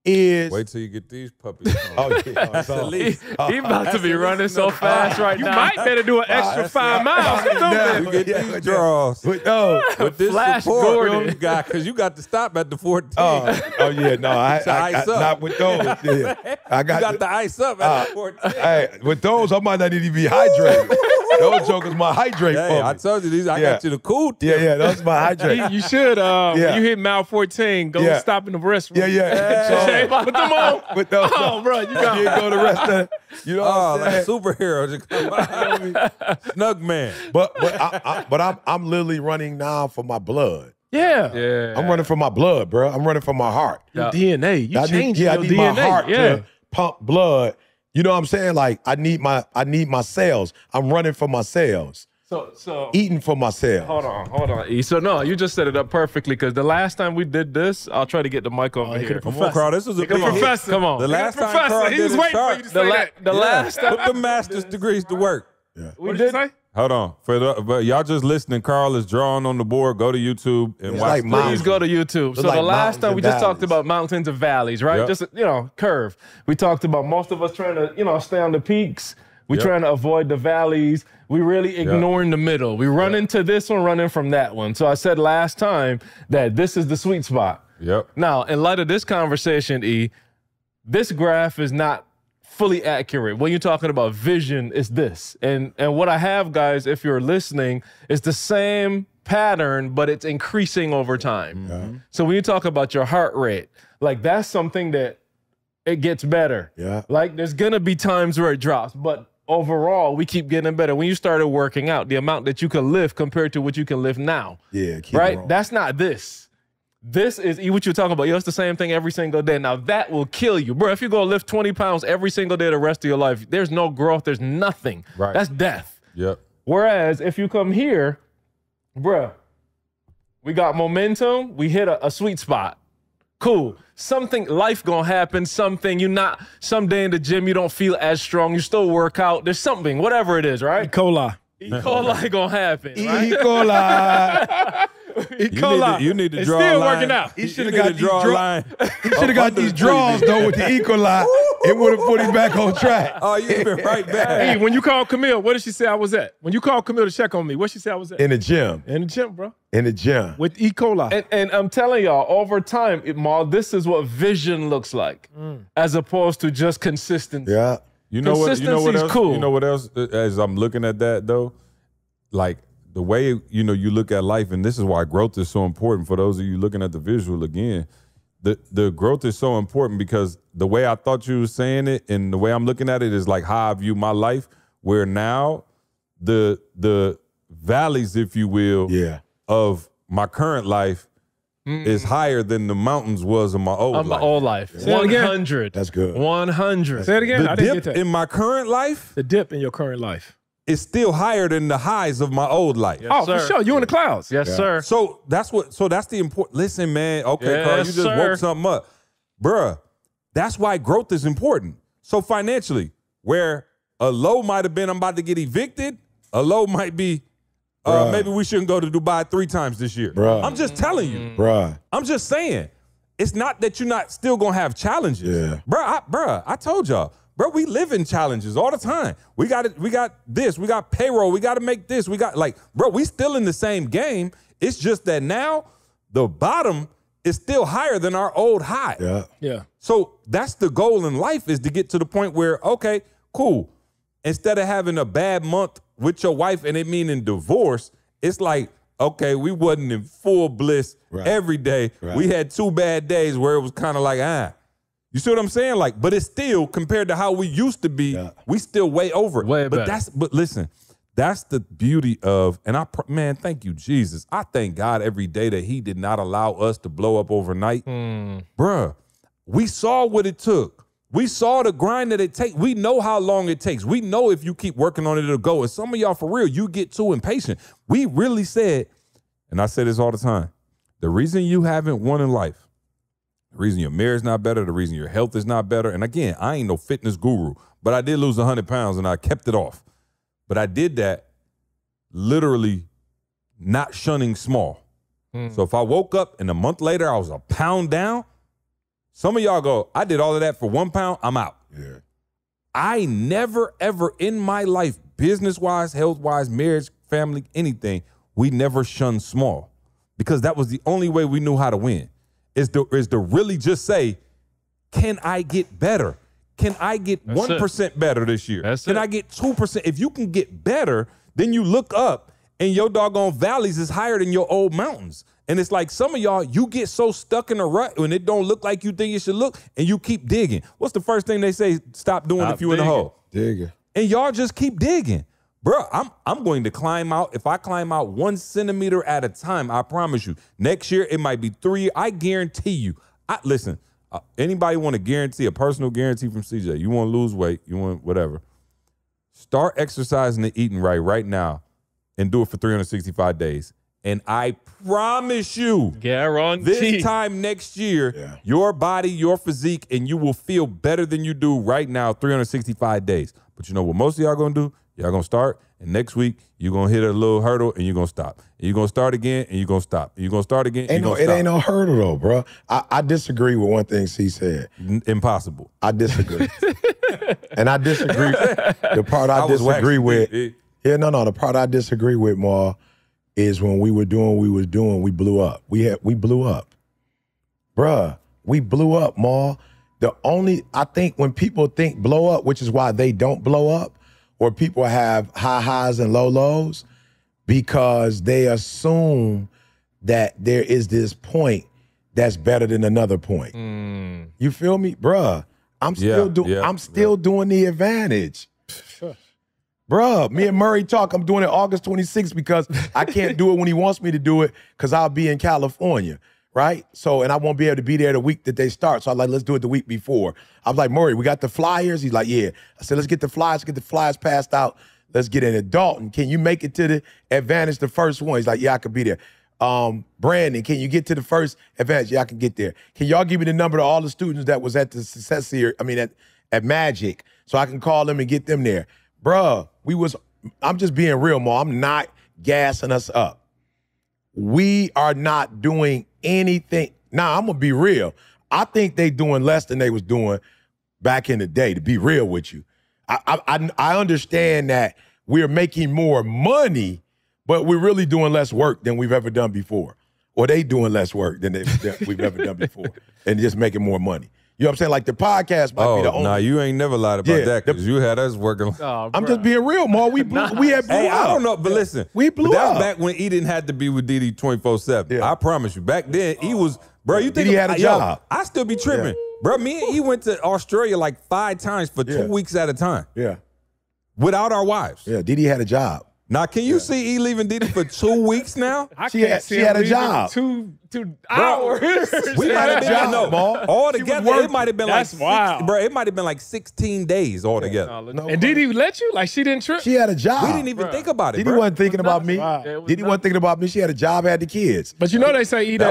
is Wait till you get these puppies. oh yeah, That's at least. He about to be running so fast right You now. might better do an extra 5 miles. Yeah, You get yeah, these draws. with With this Flash support Gordon. you got, because you got to stop at the 14. oh yeah, no, I ice up. not with those. Yeah. I you got got the ice up at the 14. hey, with those, I might not need to be hydrated. Those jokers might hydrate Hey, for I me. told you these. I got you the cool Yeah, tip. yeah, those my hydrate. You should, when you hit mile 14, go Yeah. stop in the restroom. Yeah, yeah. Hey, put them on. With those, Oh, bro, you got you go the rest of it. You know Oh, what I'm like a saying? superhero. Just come out. Snug man. But I'm literally running now for my blood. Yeah. Yeah. I'm running for my blood, bro. I'm running for my heart. Your DNA. You I changing need, I your need DNA. my heart yeah. to pump blood. You know what I'm saying? Like I need my cells. I'm running for my cells, So eating for my cells. hold on, E. So no, you just set it up perfectly because the last time we did this, I'll try to get the mic over here. Come on, Carl. This was a big hit. Professor. Come on. The last time Professor, Carl he did was his waiting for chart, you to The, say la- that. the last put time. the master's degrees to work. What did you say? Hold on. But y'all just listening. Carl is drawing on the board. Go to YouTube and It's watch like the- mountains. Please go to YouTube. So like the last mountains time and we just talked valleys. about mountains and valleys, right? Yep. Just, curve. We talked about most of us trying to, stay on the peaks. We Yep. trying to avoid the valleys. We really ignoring the middle. We run into this one, running from that one. So I said last time that this is the sweet spot. Yep. Now, in light of this conversation, E, this graph is not fully accurate. When you're talking about vision, it's this. And what I have, guys, if you're listening, is the same pattern, but it's increasing over time. So when you talk about your heart rate, like that's something that it gets better. Yeah. Like there's gonna be times where it drops, but overall we keep getting better. When you started working out, the amount that you can lift compared to what you can lift now. Yeah, keep Right? it rolling. That's not this. This is what you're talking about. It's the same thing every single day. Now that will kill you. Bro, if you go lift 20 pounds every single day the rest of your life, there's no growth, there's nothing. Right. That's death. Yep. Whereas if you come here, bruh, we got momentum, we hit a sweet spot. Cool. Something, life gonna happen, someday in the gym you don't feel as strong, you still work out, there's something, whatever it is, right? E. coli. E. coli gonna happen, right? E. coli. E. coli. You need to It's draw still a line. working out. He You shoulda need got to these draw a draw- line. He should have got these draws though with the E. coli. It would have put him back on track. Oh, you've been right back. Hey, when you called Camille, what did she say I was at? When you called Camille to check on me, what she say I was at? In the gym. In the gym, bro. In the gym. With E. coli. And I'm telling y'all, over time, this is what vision looks like, as opposed to just consistency. Yeah. You know what Consistency's else? cool. You know what else? As I'm looking at that though, like the way you look at life, and this is why growth is so important for those of you looking at the visual again. The growth is so important because the way I thought you were saying it and the way I'm looking at it is like how I view my life, where now the valleys, if you will, Yeah. of my current life is higher than the mountains was in my old Of my life. old life. Say it again. 100. That's good. 100. Say it again. The I didn't dip get that. in my current life The dip in your current life. is still higher than the highs of my old life. Yes, Oh, sir. for sure. You in the clouds. Yes, sir. So that's the important. Listen, man. Okay, Carl, you Yes, just sir. woke something up, bruh. That's why growth is important. So financially, where a low might have been, I'm about to get evicted. A low might be, Bruh. maybe we shouldn't go to Dubai 3 times this year. Bruh. I'm just telling you. Bruh. I'm just saying. It's not that you're not still gonna have challenges. Yeah. Bruh, I told y'all. Bro, we live in challenges all the time. We got this, we got payroll, we gotta make this, bro, we still in the same game. It's just that now the bottom is still higher than our old high. Yeah. Yeah. So that's the goal in life, is to get to the point where, okay, cool. Instead of having a bad month with your wife and it meaning divorce, it's like, okay, we wasn't in full bliss every day. Right. We had 2 bad days where it was kind of like, You see what I'm saying? Like, but it's still, compared to how we used to be, we still way over it. Way but better. but listen, that's the beauty of, and man, thank you, Jesus. I thank God every day that he did not allow us to blow up overnight. Bruh, we saw what it took. We saw the grind that it takes. We know how long it takes. We know if you keep working on it, it'll go. And some of y'all, for real, you get too impatient. We really said, and I say this all the time, the reason you haven't won in life, the reason your marriage is not better, the reason your health is not better, and again, I ain't no fitness guru, but I did lose 100 pounds and I kept it off. But I did that literally not shunning small. So if I woke up and a month later I was a pound down, Some of y'all go, I did all of that for 1 pound, I'm out. Yeah. I never, ever in my life, business-wise, health-wise, marriage, family, anything, we never shunned small because that was the only way we knew how to win, is to really just say, can I get better? Can I get 1% better this year? Can I get 2%? If you can get better, then you look up and your doggone valleys is higher than your old mountains. And it's like some of y'all, you get so stuck in a rut when it don't look like you think it should look, and you keep digging. What's the first thing they say? Stop doing if you in the hole. Digging. And y'all just keep digging. Bro, I'm going to climb out. If I climb out 1 centimeter at a time, I promise you, next year it might be 3. I guarantee you. Listen, anybody want to guarantee, a personal guarantee from CJ? You want to lose weight, you want whatever. Start exercising and eating right now and do it for 365 days. And I promise you, this time next year, your body, your physique, and you will feel better than you do right now 365 days. But you know what most of y'all going to do? Y'all going to start, and next week, you're going to hit a little hurdle, and you're going to stop. And you're going to start again, and you're going to stop. And you're going to start again, and you're going to stop. It ain't no hurdle, though, bro. I disagree with one thing C said. Impossible. I disagree. And I disagree. The part I disagree with, the part I disagree with, Ma, is when we were doing what we was doing, we blew up. We blew up. Bruh, we blew up, Ma. I think when people think blow up, which is why they don't blow up, or people have high highs and low lows, because they assume that there is this point that's better than another point. You feel me? Bruh, I'm still doing the advantage. Bruh, me and Murray talk. I'm doing it August 26th because I can't do it when he wants me to do it because I'll be in California, right? So, and I won't be able to be there the week that they start. So I'm like, let's do it the week before. I was like, Murray, we got the flyers? He's like, yeah. I said, let's get the flyers passed out. Let's get in at Dalton. Can you make it to the advantage, the first one? He's like, yeah, I could be there. Brandon, can you get to the first advantage? Yeah, I can get there. Can y'all give me the number to all the students that was at the success here, at Magic, so I can call them and get them there? Bruh, I'm just being real, Ma. I'm not gassing us up. We are not doing anything. Now, I'm going to be real. I think they doing less than they was doing back in the day, to be real with you. I understand that we're making more money, but we're really doing less work than we've ever done before. Or they doing less work than we've ever done before and just making more money. You know what I'm saying? Like the podcast might be the only. Nah, you ain't never lied about that because you had us working. I'm just being real, Ma. We had blew up. I don't know, but listen. We blew up. That's back when E didn't have to be with Didi 24/7. Yeah. I promise you. Back then, he was, bro, you think he had a job. I still be tripping. Yeah. Bro, me and E went to Australia like 5 times for 2 weeks at a time. Yeah. Without our wives. Yeah, Didi had a job. Now, can you see E leaving Didi for 2 weeks now? She had a job. 2 hours. We might have been all together. It might have been That's wild. Bro, it might have been like 16 days altogether. And Didi let you? Like she didn't trip? She had a job. We didn't even think about it. Didi wasn't thinking about me. Didi wasn't thinking about me. She had a job, had the kids. But you know they say that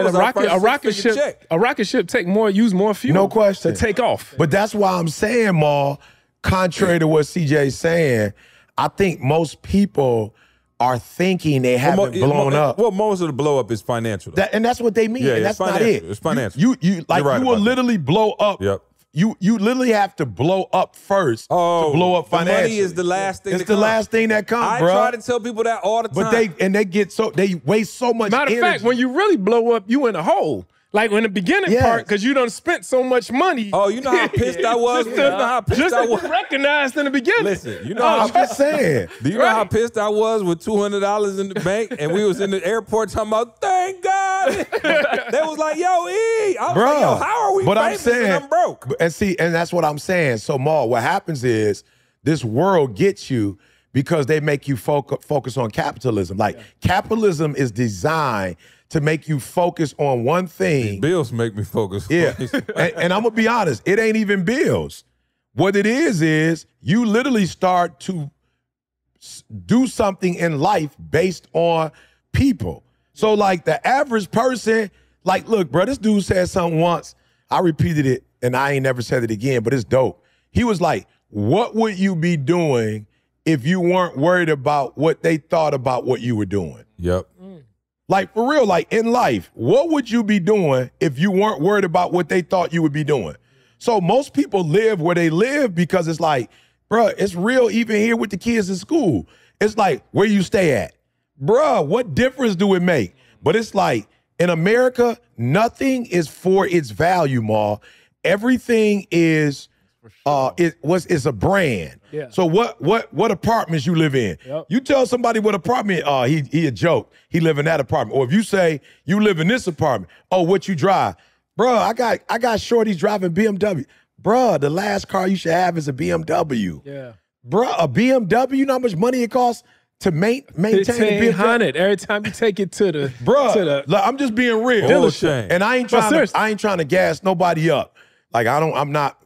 a rocket ship use more fuel. No question. To take off. But that's why I'm saying, Ma, contrary to what CJ's saying, I think most people are thinking they haven't blown up. Well, most of the blow up is financial. And that's what they mean. Yeah, and that's not it. It's financial. You will literally blow up. Yep. You literally have to blow up first to blow up financially. Money is the last thing. It's the last thing that comes, bro. I try to tell people that all the time. But they waste so much energy. Matter of fact, when you really blow up, you in a hole. Like in the beginning part, because you done spent so much money. Oh, you know how pissed I was? Just recognized in the beginning. Listen, you know how I'm just saying. Do you know how pissed I was with $200 in the bank and we was in the airport talking about, thank God. They was like, yo, E. I was like, yo, how are we famous and I'm broke? And that's what I'm saying. So, Ma, what happens is this world gets you because they make you focus on capitalism. Like capitalism is designed to make you focus on one thing. These bills make me focus. Yeah, and I'm gonna be honest, it ain't even bills. What it is you literally start to do something in life based on people. So like the average person, like, look, bro, this dude said something once. I repeated it and I ain't never said it again, but it's dope. He was like, what would you be doing if you weren't worried about what they thought about what you were doing? Yep. Like, for real, like in life, what would you be doing if you weren't worried about what they thought you would be doing? So most people live where they live because it's like, bruh, it's real even here with the kids in school. It's like, where you stay at? Bruh, what difference do it make? But it's like, in America, nothing is for its value, Ma. Everything is it's a brand. Yeah. So what apartments you live in? Yep. You tell somebody what apartment, he a joke. He live in that apartment. Or if you say you live in this apartment, oh, what you drive? Bruh, I got shorties driving BMW. Bruh, the last car you should have is a BMW. Yeah. Bruh, a BMW, you know how much money it costs to maintain a BMW? $1,500 every time you take it to the Bruh, look, I'm just being real. Oh, shame. And I ain't trying to gas nobody up. Like I'm not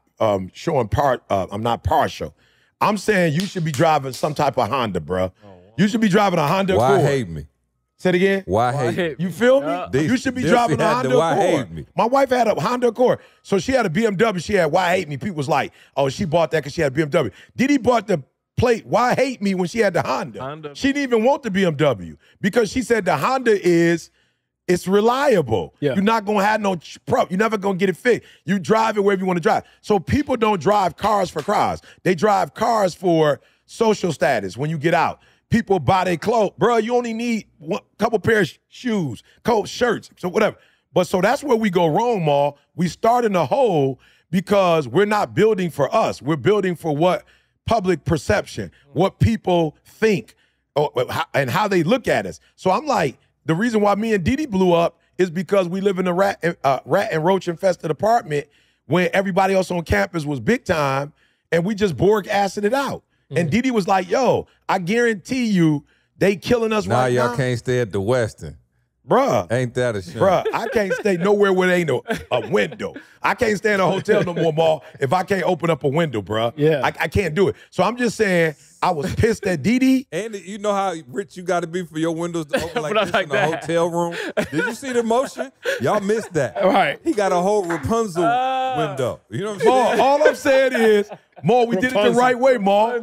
I'm not partial. I'm saying you should be driving some type of Honda, bruh. You should be driving a Honda Why Accord. hate me? Say it again. Why hate me? You feel me? You should be driving a Honda Why Accord. hate me? My wife had a Honda Accord. So she had a BMW. She had Why Hate Me. People was like, oh, she bought that because she had a BMW. Diddy bought the plate Why Hate Me when she had the Honda. She didn't even want the BMW because she said the Honda it's reliable. Yeah. You're not going to have no prop. You're never going to get it fixed. You drive it wherever you want to drive. So people don't drive cars for cars. They drive cars for social status when you get out. People buy their clothes. Bro, you only need a couple pairs of shoes, coat, shirts, so whatever. But so that's where we go wrong, Ma. We start in a hole because we're not building for us. We're building for what public perception, what people think, and how they look at us. So I'm like, the reason why me and Didi blew up is because we live in a rat and roach infested apartment when everybody else on campus was big time, and we just Borg acid it out. And Didi was like, yo, I guarantee you they killing us right now. Now y'all can't stay at the Westin. Bruh. Ain't that a shame? Bruh, I can't stay nowhere where there ain't a window. I can't stay in a hotel no more, Ma, if I can't open up a window, bruh. Yeah. I can't do it. So I'm just saying, I was pissed at Didi. And you know how rich you got to be for your windows to open like But I this like in a that. hotel room? Did you see the motion? Y'all missed that. Right. He got a whole Rapunzel window. You know what I'm Ma, saying? all I'm saying is, Ma, we did it the Rapunzel. right way, Ma.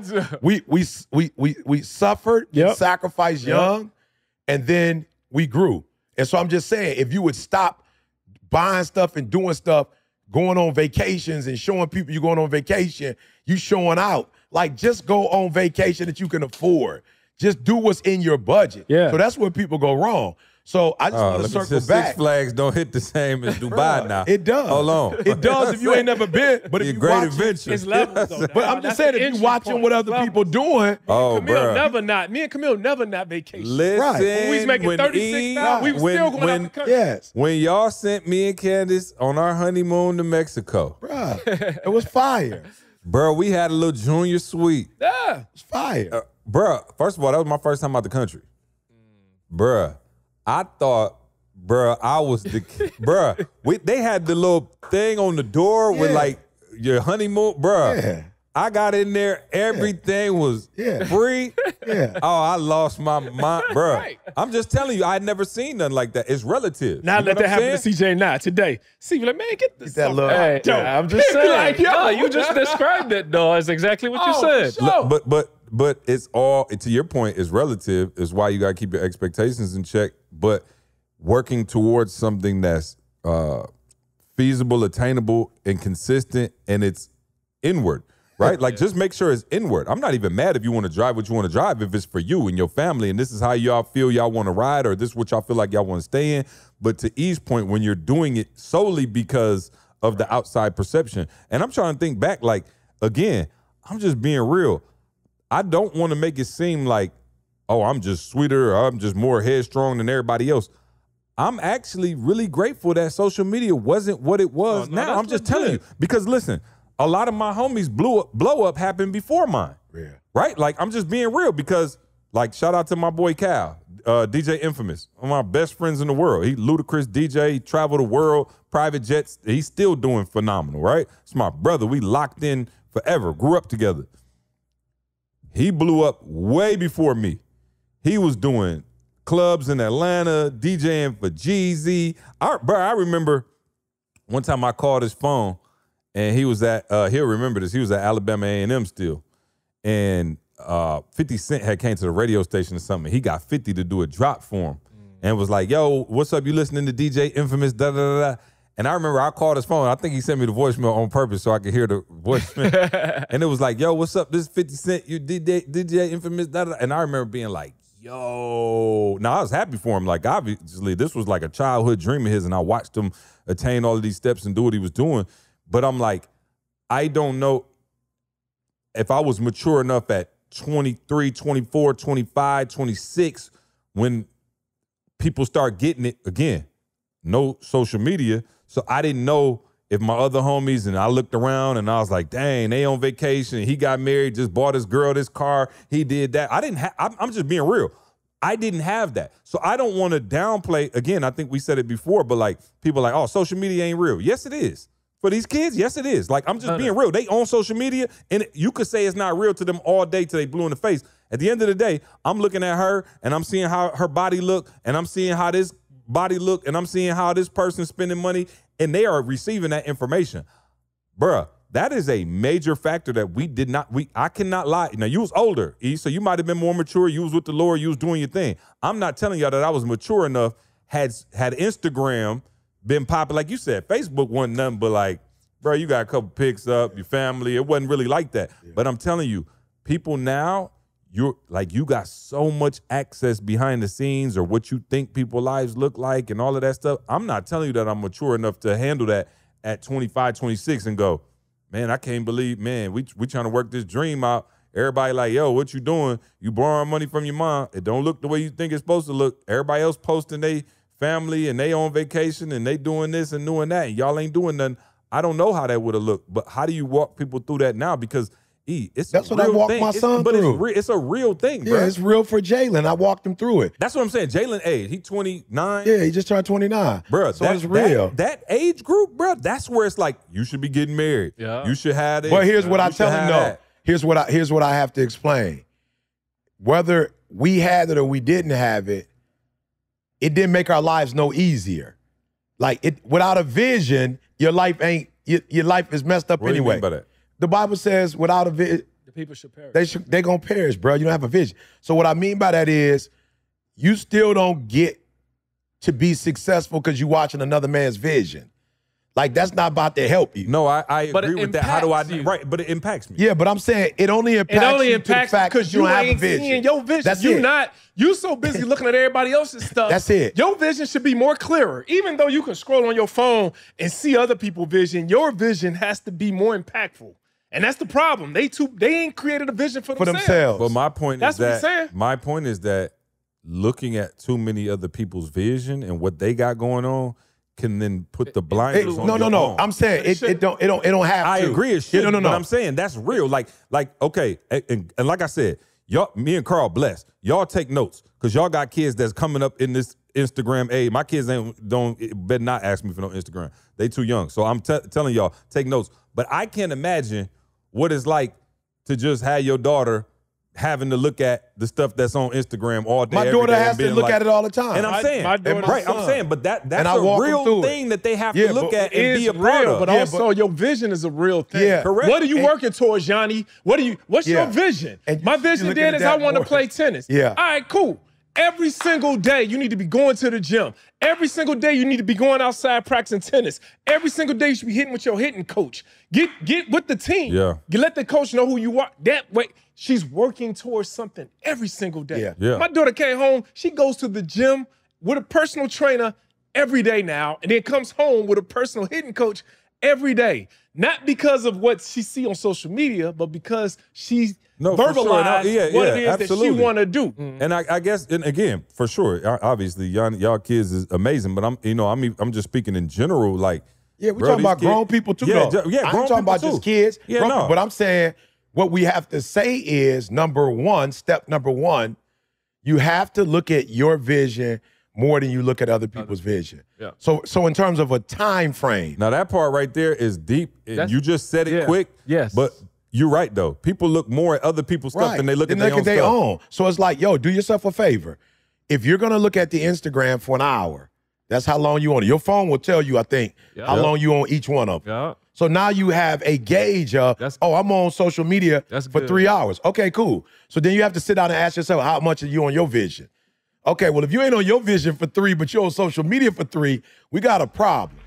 We suffered, Yep. sacrificed young, and then we grew. And so I'm just saying, if you would stop buying stuff and doing stuff, going on vacations and showing people you're going on vacation, you showing out. Like, just go on vacation that you can afford. Just do what's in your budget. Yeah. So that's where people go wrong. So I just want to Let me circle say, back. Six Flags don't hit the same as Dubai now. It does. Hold on. It does if you ain't never been. But if Be a you great watch adventure. It's levels, though. But I'm just saying, if you watching what other people doing, Oh, Camille bro. me and Camille never not vacation. Listen, Right. When we was making when 36,000, we was still going out the country. yes, When y'all sent me and Candace on our honeymoon to Mexico, bruh, it was fire. bro, we had a little junior suite. Yeah. It's fire. Bruh, first of all, that was my first time out the country. Bruh, I thought, bruh, I was the bruh. They had the little thing on the door with Yeah. like your honeymoon, bruh. Yeah. I got in there, everything was Yeah. free. Yeah. Oh, I lost my mind, bruh. Right. I'm just telling you, I had never seen nothing like that. It's relative. Now You know let what that I'm happen saying? to CJ now today. See, like, man, get this. that little- Hey, Yo, I'm just saying. like, yo, no, you just described it, though. It's exactly what you Oh, said. for sure. Look, but it's all, to your point, it's relative. Is why you got to keep your expectations in check. But working towards something that's feasible, attainable, and consistent, and it's inward, right? Like, just make sure it's inward. I'm not even mad if you want to drive what you want to drive, if it's for you and your family, and this is how y'all feel y'all want to ride, or this is what y'all feel like y'all want to stay in. But to E's point, when you're doing it solely because of the outside perception, and I'm trying to think back, like, again, I'm just being real. I don't want to make it seem like, oh, I'm just sweeter, or I'm just more headstrong than everybody else. I'm actually really grateful that social media wasn't what it was no, now. that's I'm just telling you. legit. Because listen, a lot of my homies blow up happened before mine. Yeah. Right? Like, I'm just being real because, like, shout out to my boy Cal, DJ Infamous, one of my best friends in the world. He ludicrous DJ, he traveled the world, private jets. He's still doing phenomenal, right? It's my brother. We locked in forever, grew up together. He blew up way before me. He was doing clubs in Atlanta, DJing for Jeezy. I remember one time I called his phone and he was at, he'll remember this, he was at Alabama A&M still. And 50 Cent had came to the radio station or something. He got 50 to do a drop for him. and was like, yo, what's up? You listening to DJ Infamous, da da da da. And I remember I called his phone. I think he sent me the voicemail on purpose so I could hear the voicemail. And it was like, yo, what's up? This is 50 Cent, you DJ Infamous, da da da. And I remember being like, yo. Now, I was happy for him. Like, obviously, this was like a childhood dream of his, and I watched him attain all of these steps and do what he was doing. But I'm like, I don't know if I was mature enough at 23, 24, 25, 26, when people start getting it again. No social media. So I didn't know if my other homies, and I looked around and I was like, dang, they on vacation. He got married, just bought his girl this car. He did that. I didn't have, I'm just being real. I didn't have that. So I don't want to downplay, again, I think we said it before, but like people are like, oh, social media ain't real. Yes, it is. For these kids, yes, it is. Like, I'm just being real. They own social media, and you could say it's not real to them all day till they blue in the face. At the end of the day, I'm looking at her, and I'm seeing how her body look, and I'm seeing how this body look, and I'm seeing how this person's spending money, and they are receiving that information. Bruh, that is a major factor that I cannot lie. Now, you was older, E, so you might have been more mature. You was with the Lord. You was doing your thing. I'm not telling y'all that I was mature enough, had Instagram been popular. Like you said, Facebook wasn't nothing but like, bro, you got a couple pics up, your family. It wasn't really like that. Yeah. But I'm telling you, people now, you got so much access behind the scenes or what you think people's lives look like and all of that stuff. I'm not telling you that I'm mature enough to handle that at 25, 26 and go, man, I can't believe, man, we trying to work this dream out. Everybody like, yo, what you doing? You borrowing money from your mom. It don't look the way you think it's supposed to look. Everybody else posting they family and they on vacation and they doing this and doing that. And y'all ain't doing nothing. I don't know how that would have looked, but how do you walk people through that now? Because that's what I walked my son through. It's a real thing, bro. Yeah, it's real for Jalen. I walked him through it. That's what I'm saying. Jalen age, he 29. Yeah, he just turned 29. Bro, so it's real. That age group, bro, that's where it's like, you should be getting married. Yeah. You should have it. But here's what I tell him, though. Here's what I have to explain. Whether we had it or we didn't have it, it didn't make our lives no easier. Like, without a vision, your life is messed up anyway. What do you mean by that? The Bible says without a vision, the people should perish. They're going to perish, bro. You don't have a vision. So what I mean by that is you still don't get to be successful because you're watching another man's vision. Like, that's not about to help you. No, I agree with that. How do I – right, but it impacts me. Yeah, but I'm saying it only impacts you to the fact because you don't have a vision. Seeing your vision. That's You so busy looking at everybody else's stuff. That's it. Your vision should be more clearer. Even though you can scroll on your phone and see other people's vision, your vision has to be more impactful. And that's the problem. They ain't created a vision for themselves. But my point is that looking at too many other people's vision and what they got going on can then put the blinders on. No. I'm saying it don't have to. I agree it should. No. But I'm saying that's real. Like okay, and like I said, me and Carl blessed. Y'all take notes because y'all got kids that's coming up in this Instagram age. My kids better not ask me for no Instagram. They too young. So I'm telling y'all, take notes. But I can't imagine what it's like to just have your daughter having to look at the stuff that's on Instagram all day. My daughter has to look at it all the time. And I'm saying, I'm saying, but that's a real thing that they have to look at and be a part of. But also, your vision is a real thing. Yeah, correct. What are you working towards, Johnny? What's your vision? My vision then is I want to play tennis. Yeah. All right, cool. Every single day, you need to be going to the gym. Every single day, you need to be going outside practicing tennis. Every single day, you should be hitting with your hitting coach. Get with the team. Yeah. You let the coach know who you are. That way, she's working towards something every single day. Yeah. My daughter came home. She goes to the gym with a personal trainer every day now, and then comes home with a personal hitting coach every day. Not because of what she see on social media, but because she verbalized what it is absolutely. that she want to do. And I guess, and again, for sure, obviously, y'all kids is amazing. But I'm just speaking in general. Like, we're talking about grown people too. Yeah, though. I'm talking about just kids. Yeah, no. But I'm saying what we have to say is step number one, you have to look at your vision more than you look at other people's vision. Yeah. So in terms of a time frame. Now that part right there is deep. You just said it quick. Yes. But you're right though. People look more at other people's stuff than they look at their own stuff. So it's like, yo, do yourself a favor. If you're gonna look at the Instagram for an hour, that's how long you on it. Your phone will tell you, I think, how long you on each one of them. Yeah. So now you have a gauge of, I'm on social media for 3 hours. Okay, cool. So then you have to sit down and ask yourself, how much are you on your vision? Okay, well, if you ain't on your vision for 3, but you're on social media for 3, we got a problem.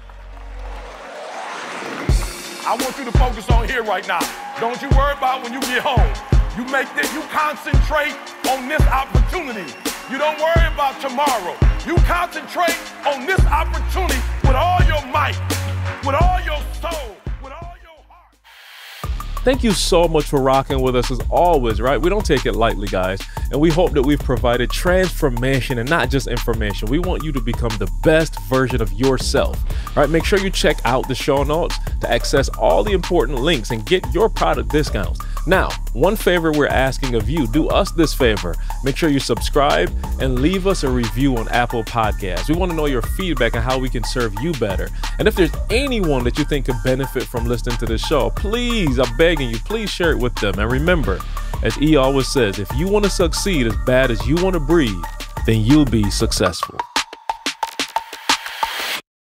I want you to focus on here right now. Don't you worry about when you get home. You concentrate on this opportunity. You don't worry about tomorrow. You concentrate on this opportunity with all your might, with all your soul, with all your heart. Thank you so much for rocking with us as always, right? We don't take it lightly, guys. And we hope that we've provided transformation and not just information. We want you to become the best version of yourself, right? Make sure you check out the show notes to access all the important links and get your product discounts. Now, one favor we're asking of you, do us this favor. Make sure you subscribe and leave us a review on Apple Podcasts. We want to know your feedback on how we can serve you better. And if there's anyone that you think could benefit from listening to this show, please, I'm begging you, please share it with them. And remember, as E always says, if you want to succeed as bad as you want to breathe, then you'll be successful.